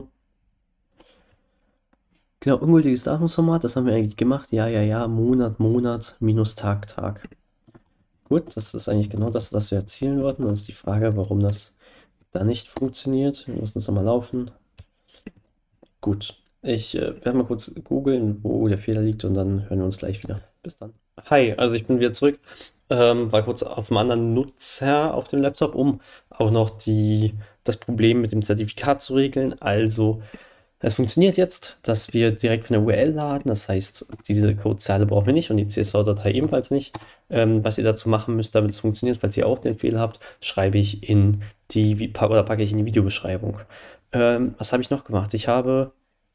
Genau, ungültiges Datumsformat, das haben wir eigentlich gemacht. Ja, ja, ja, Monat, Monat, minus Tag, Tag. Gut, das ist eigentlich genau das, was wir erzielen wollten. Dann ist die Frage, warum das da nicht funktioniert. Wir müssen es nochmal laufen. Gut, ich äh, werde mal kurz googeln, wo der Fehler liegt und dann hören wir uns gleich wieder. Bis dann. Hi, also ich bin wieder zurück. Ähm, war kurz auf einem anderen Nutzer auf dem Laptop, um auch noch die, das Problem mit dem Zertifikat zu regeln. Also es funktioniert jetzt, dass wir direkt von der U R L laden. Das heißt, diese Codezeile brauchen wir nicht und die C S V-Datei ebenfalls nicht. Ähm, was ihr dazu machen müsst, damit es funktioniert, falls ihr auch den Fehler habt, schreibe ich in die oder packe ich in die Videobeschreibung. Ähm, was habe ich noch gemacht? Ich habe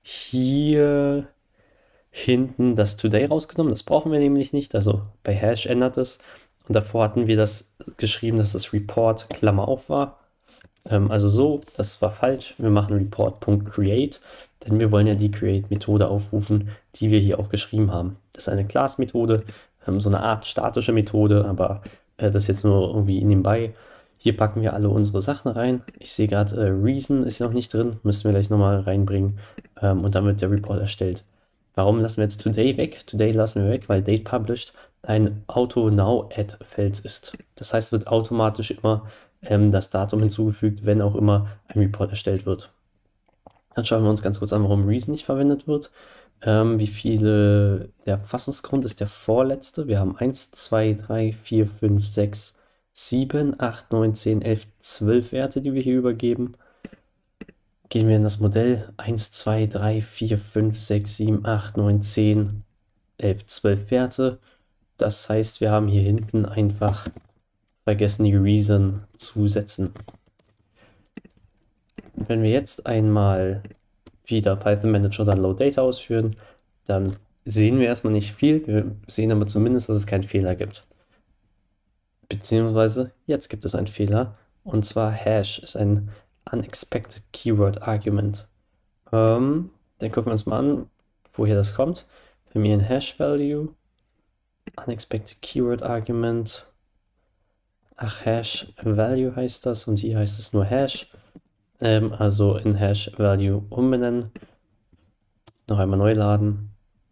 hier hinten das Today rausgenommen. Das brauchen wir nämlich nicht. Also bei Hash ändert es. Und davor hatten wir das geschrieben, dass das Report Klammer auf war. Ähm, also so, das war falsch. Wir machen report.create, denn wir wollen ja die Create-Methode aufrufen, die wir hier auch geschrieben haben. Das ist eine Class-Methode, ähm, so eine Art statische Methode, aber äh, das ist jetzt nur irgendwie nebenbei. Hier packen wir alle unsere Sachen rein. Ich sehe gerade, äh, Reason ist noch nicht drin, müssen wir gleich nochmal reinbringen, ähm, und dann wird der Report erstellt. Warum lassen wir jetzt Today weg? Today lassen wir weg, weil Date Published ein Auto-Now-Add-Feld ist. Das heißt, wird automatisch immer ähm, das Datum hinzugefügt, wenn auch immer ein Report erstellt wird. Dann schauen wir uns ganz kurz an, warum Reason nicht verwendet wird. Ähm, wie viele, der Verfassungsgrund ist der vorletzte. Wir haben eins, zwei, drei, vier, fünf, sechs, sieben, acht, neun, zehn, elf, zwölf Werte, die wir hier übergeben. Gehen wir in das Modell eins, zwei, drei, vier, fünf, sechs, sieben, acht, neun, zehn, elf, zwölf Werte. Das heißt, wir haben hier hinten einfach vergessen, die Reason zu setzen. Wenn wir jetzt einmal wieder Python Manager dann Load Data ausführen, dann sehen wir erstmal nicht viel. Wir sehen aber zumindest, dass es keinen Fehler gibt. Beziehungsweise jetzt gibt es einen Fehler. Und zwar Hash ist ein Unexpected Keyword Argument. Ähm, dann gucken wir uns mal an, woher das kommt. Wir haben hier ein Hash Value. Unexpected Keyword Argument. Ach, Hash Value heißt das und hier heißt es nur Hash. Ähm, also in Hash Value umbenennen. Noch einmal neu laden.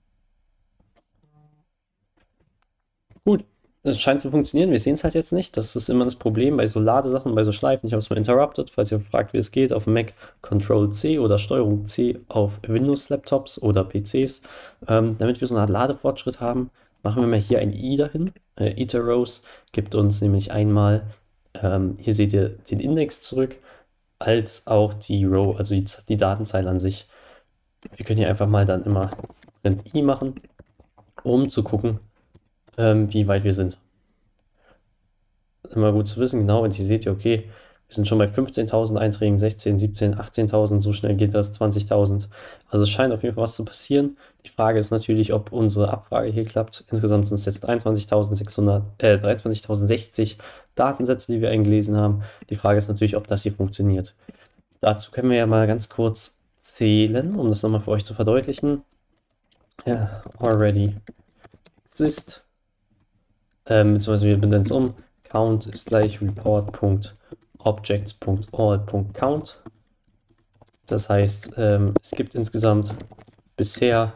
Gut, es scheint zu funktionieren. Wir sehen es halt jetzt nicht. Das ist immer das Problem bei so Ladesachen, bei so Schleifen. Ich habe es mal interrupted. Falls ihr fragt, wie es geht, auf dem Mac Control C oder Steuerung C auf Windows-Laptops oder P Cs. Ähm, damit wir so eine Art Ladefortschritt haben, machen wir mal hier ein i dahin. Äh, iteros gibt uns nämlich einmal, ähm, hier seht ihr den Index zurück, als auch die Row, also die, die Datenzeile an sich. Wir können hier einfach mal dann immer print i machen, um zu gucken, ähm, wie weit wir sind. Immer gut zu wissen, genau, und hier seht ihr, okay, wir sind schon bei fünfzehntausend Einträgen, sechzehn, siebzehn, achtzehntausend, so schnell geht das, zwanzigtausend. Also es scheint auf jeden Fall was zu passieren. Die Frage ist natürlich, ob unsere Abfrage hier klappt. Insgesamt sind es jetzt dreiundzwanzigtausendsechshundert, äh, dreiundzwanzigtausendsechzig Datensätze, die wir eingelesen haben. Die Frage ist natürlich, ob das hier funktioniert. Dazu können wir ja mal ganz kurz zählen, um das nochmal für euch zu verdeutlichen. Ja, already exist. Ähm, beziehungsweise wir benennen es um. Count ist gleich report.objects.all.count. Das heißt, ähm, es gibt insgesamt bisher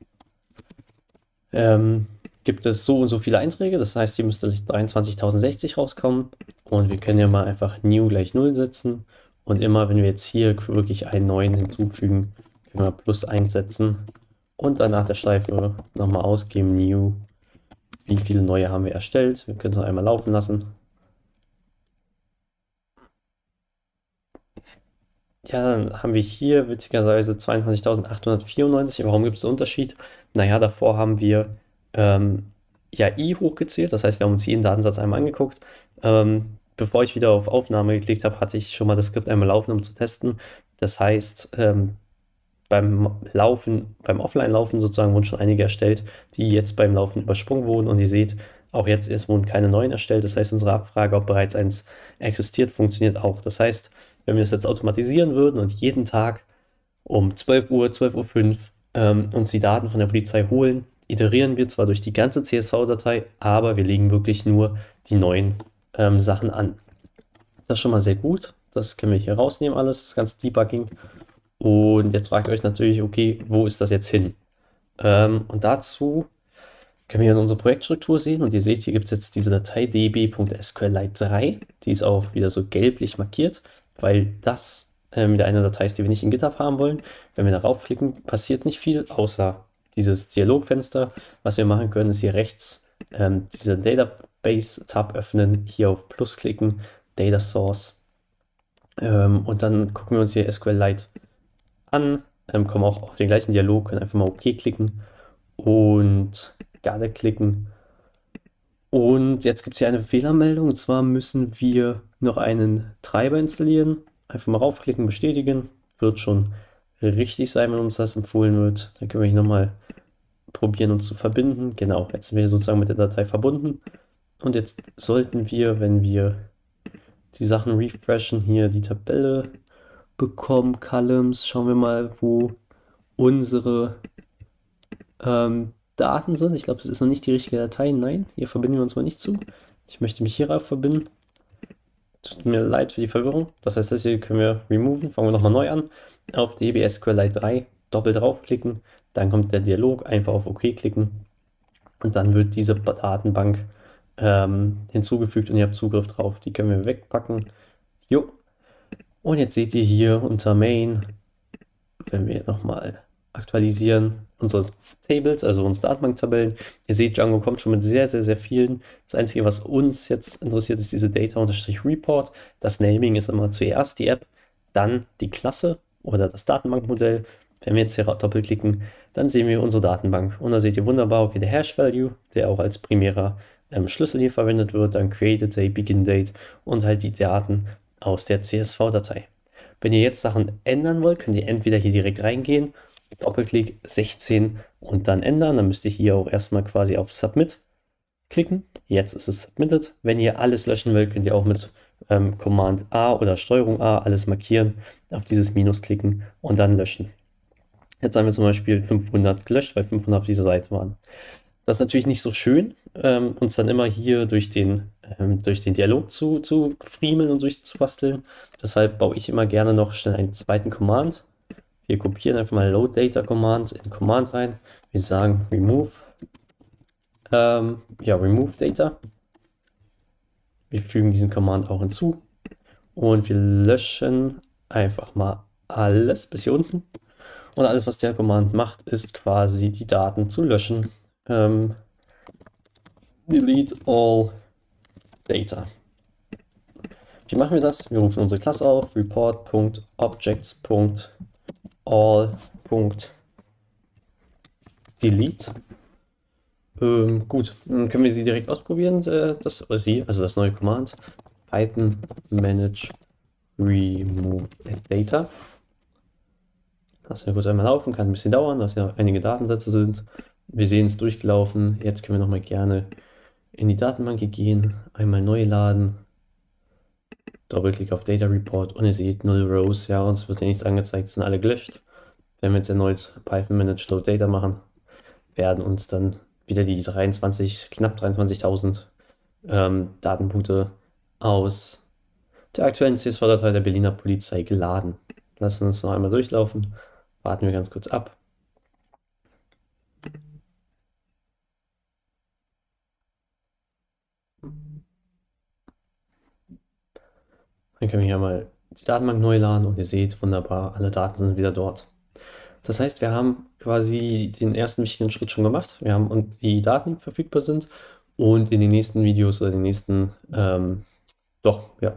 ähm, gibt es so und so viele Einträge. Das heißt, hier müsste dreiundzwanzigtausendsechzig rauskommen. Und wir können ja mal einfach new gleich null setzen. Und immer, wenn wir jetzt hier wirklich einen neuen hinzufügen, können wir plus eins setzen. Und dann nach der Schleife nochmal ausgeben, new. Wie viele neue haben wir erstellt? Wir können es noch einmal laufen lassen. Ja, dann haben wir hier witzigerweise zweiundzwanzigtausendachthundertvierundneunzig. Warum gibt es einen Unterschied? Naja, davor haben wir ähm, ja i hochgezählt. Das heißt, wir haben uns jeden Datensatz einmal angeguckt. Ähm, bevor ich wieder auf Aufnahme geklickt habe, hatte ich schon mal das Skript einmal laufen, um zu testen. Das heißt, ähm, beim Laufen, beim Offline-Laufen sozusagen wurden schon einige erstellt, die jetzt beim Laufen übersprungen wurden. Und ihr seht, auch jetzt ist, wurden keine neuen erstellt. Das heißt, unsere Abfrage, ob bereits eins existiert, funktioniert auch. Das heißt, wenn wir das jetzt automatisieren würden und jeden Tag um zwölf Uhr, zwölf Uhr fünf ähm, uns die Daten von der Polizei holen, iterieren wir zwar durch die ganze C S V-Datei, aber wir legen wirklich nur die neuen ähm, Sachen an. Das ist schon mal sehr gut. Das können wir hier rausnehmen alles, das ganze Debugging. Und jetzt fragt ihr euch natürlich, okay, wo ist das jetzt hin? Ähm, und dazu können wir in unsere Projektstruktur sehen und ihr seht, hier gibt es jetzt diese Datei db.sqlite drei, die ist auch wieder so gelblich markiert, weil das ähm, wieder eine Datei ist, die wir nicht in GitHub haben wollen. Wenn wir darauf klicken, passiert nicht viel, außer dieses Dialogfenster. Was wir machen können, ist hier rechts ähm, diese Database-Tab öffnen, hier auf Plus klicken, Data Source ähm, und dann gucken wir uns hier SQLite an, ähm, kommen auch auf den gleichen Dialog, können einfach mal OK klicken und Garde klicken. Und jetzt gibt es hier eine Fehlermeldung, und zwar müssen wir noch einen Treiber installieren. Einfach mal raufklicken, bestätigen. Wird schon richtig sein, wenn uns das empfohlen wird. Dann können wir hier nochmal probieren, uns zu verbinden. Genau, jetzt sind wir sozusagen mit der Datei verbunden. Und jetzt sollten wir, wenn wir die Sachen refreshen, hier die Tabelle bekommen, Columns. Schauen wir mal, wo unsere ähm, Daten sind. Ich glaube, das ist noch nicht die richtige Datei. Nein, hier verbinden wir uns mal nicht zu. Ich möchte mich hierauf verbinden. Tut mir leid für die Verwirrung. Das heißt, das hier können wir removen. Fangen wir nochmal neu an. Auf db.sqlite drei doppelt draufklicken. Dann kommt der Dialog. Einfach auf OK klicken. Und dann wird diese Datenbank ähm, hinzugefügt und ihr habt Zugriff drauf. Die können wir wegpacken. Jo. Und jetzt seht ihr hier unter Main, wenn wir nochmal aktualisieren, unsere Tables, also unsere Datenbanktabellen. Ihr seht, Django kommt schon mit sehr, sehr, sehr vielen. Das Einzige, was uns jetzt interessiert, ist diese Data-Report. Das Naming ist immer zuerst die App, dann die Klasse oder das Datenbankmodell. Wenn wir jetzt hier doppelklicken, dann sehen wir unsere Datenbank. Und da seht ihr wunderbar, okay, der Hash-Value, der auch als primärer ähm, Schlüssel hier verwendet wird, dann Created Date, Begin Date und halt die Daten aus der C S V-Datei. Wenn ihr jetzt Sachen ändern wollt, könnt ihr entweder hier direkt reingehen Doppelklick sechzehn und dann ändern. Dann müsst ihr hier auch erstmal quasi auf Submit klicken. Jetzt ist es submitted. Wenn ihr alles löschen wollt, könnt ihr auch mit ähm, Command A oder Steuerung A alles markieren, auf dieses Minus klicken und dann löschen. Jetzt haben wir zum Beispiel fünfhundert gelöscht, weil fünfhundert auf dieser Seite waren. Das ist natürlich nicht so schön, ähm, uns dann immer hier durch den, ähm, durch den Dialog zu, zu friemeln und durchzubasteln. Deshalb baue ich immer gerne noch schnell einen zweiten Command. Wir kopieren einfach mal Load Data Command in Command rein. Wir sagen Remove. Ähm, ja, Remove Data. Wir fügen diesen Command auch hinzu. Und wir löschen einfach mal alles bis hier unten. Und alles, was der Command macht, ist quasi die Daten zu löschen. Ähm, delete all data. Wie machen wir das? Wir rufen unsere Klasse auf, report.objects.all.delete. Ähm, gut, dann können wir sie direkt ausprobieren, äh, das, oder sie, also das neue Command. Python manage remove data. Lassen wir kurz einmal laufen, kann ein bisschen dauern, dass ja einige Datensätze sind. Wir sehen es durchgelaufen. Jetzt können wir nochmal gerne in die Datenbank gehen, einmal neu laden, Doppelklick auf Data Report und ihr seht null Rows, ja, uns wird ja nichts angezeigt, die sind alle gelöscht. Wenn wir jetzt erneut Python Manage Load Data machen, werden uns dann wieder die dreiundzwanzig, knapp dreiundzwanzigtausend ähm, Datenpunkte aus der aktuellen C S V-Datei der Berliner Polizei geladen. Lassen uns noch einmal durchlaufen, warten wir ganz kurz ab. Dann können wir hier mal die Datenbank neu laden und ihr seht, wunderbar, alle Daten sind wieder dort. Das heißt, wir haben quasi den ersten wichtigen Schritt schon gemacht. Wir haben und die Daten, die verfügbar sind, und in den nächsten Videos oder den nächsten, ähm, doch, ja.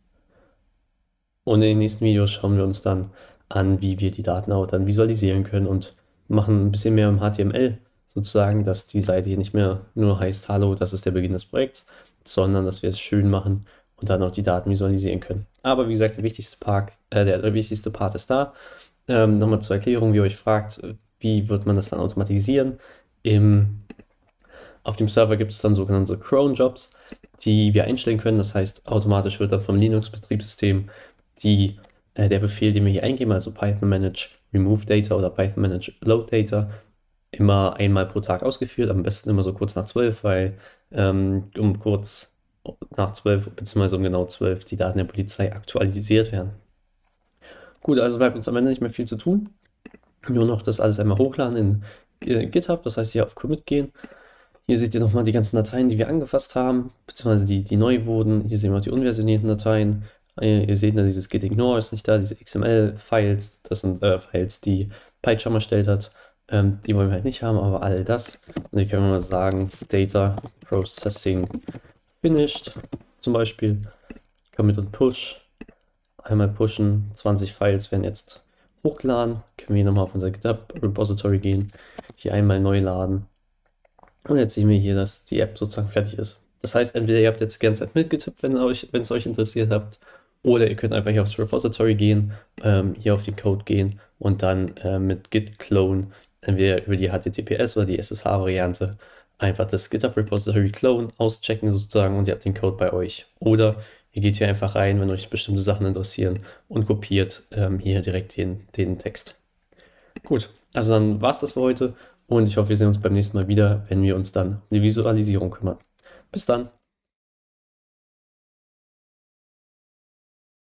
Und in den nächsten Videos schauen wir uns dann an, wie wir die Daten auch dann visualisieren können und machen ein bisschen mehr im H T M L sozusagen, dass die Seite hier nicht mehr nur heißt, hallo, das ist der Beginn des Projekts, sondern dass wir es schön machen und dann auch die Daten visualisieren können. Aber wie gesagt, der wichtigste Part, äh, der, der wichtigste Part ist da. Ähm, nochmal zur Erklärung, wie ihr euch fragt, wie wird man das dann automatisieren? Im, auf dem Server gibt es dann sogenannte Cron-Jobs, die wir einstellen können. Das heißt, automatisch wird dann vom Linux-Betriebssystem die, äh, der Befehl, den wir hier eingeben, also Python manage remove data oder Python manage load data, immer einmal pro Tag ausgeführt. Am besten immer so kurz nach zwölf, weil ähm, um kurz nach zwölf, beziehungsweise um genau zwölf, die Daten der Polizei aktualisiert werden. Gut, also bleibt uns am Ende nicht mehr viel zu tun. Nur noch das alles einmal hochladen in GitHub, das heißt hier auf Commit gehen. Hier seht ihr nochmal die ganzen Dateien, die wir angefasst haben, beziehungsweise die, die neu wurden. Hier sehen wir auch die unversionierten Dateien. Ihr seht, dieses git ignore ist nicht da, diese X M L-Files, das sind äh, Files, die PyCharm erstellt hat. Ähm, die wollen wir halt nicht haben, aber all das. Und hier können wir mal sagen, Data Processing Finished, zum Beispiel. Commit und Push. Einmal pushen, zwanzig Files werden jetzt hochgeladen. Können wir hier nochmal auf unser GitHub Repository gehen, hier einmal neu laden. Und jetzt sehen wir hier, dass die App sozusagen fertig ist. Das heißt, entweder ihr habt jetzt die ganze Zeit mitgetippt, wenn euch, wenn es euch interessiert habt, oder ihr könnt einfach hier aufs Repository gehen, ähm, hier auf den Code gehen und dann äh, mit git clone, entweder über die H T T P S oder die S S H-Variante, einfach das GitHub Repository clone, auschecken sozusagen und ihr habt den Code bei euch. Oder ihr geht hier einfach rein, wenn euch bestimmte Sachen interessieren und kopiert ähm, hier direkt den, den Text. Gut, also dann war es das für heute und ich hoffe, wir sehen uns beim nächsten Mal wieder, wenn wir uns dann um die Visualisierung kümmern. Bis dann!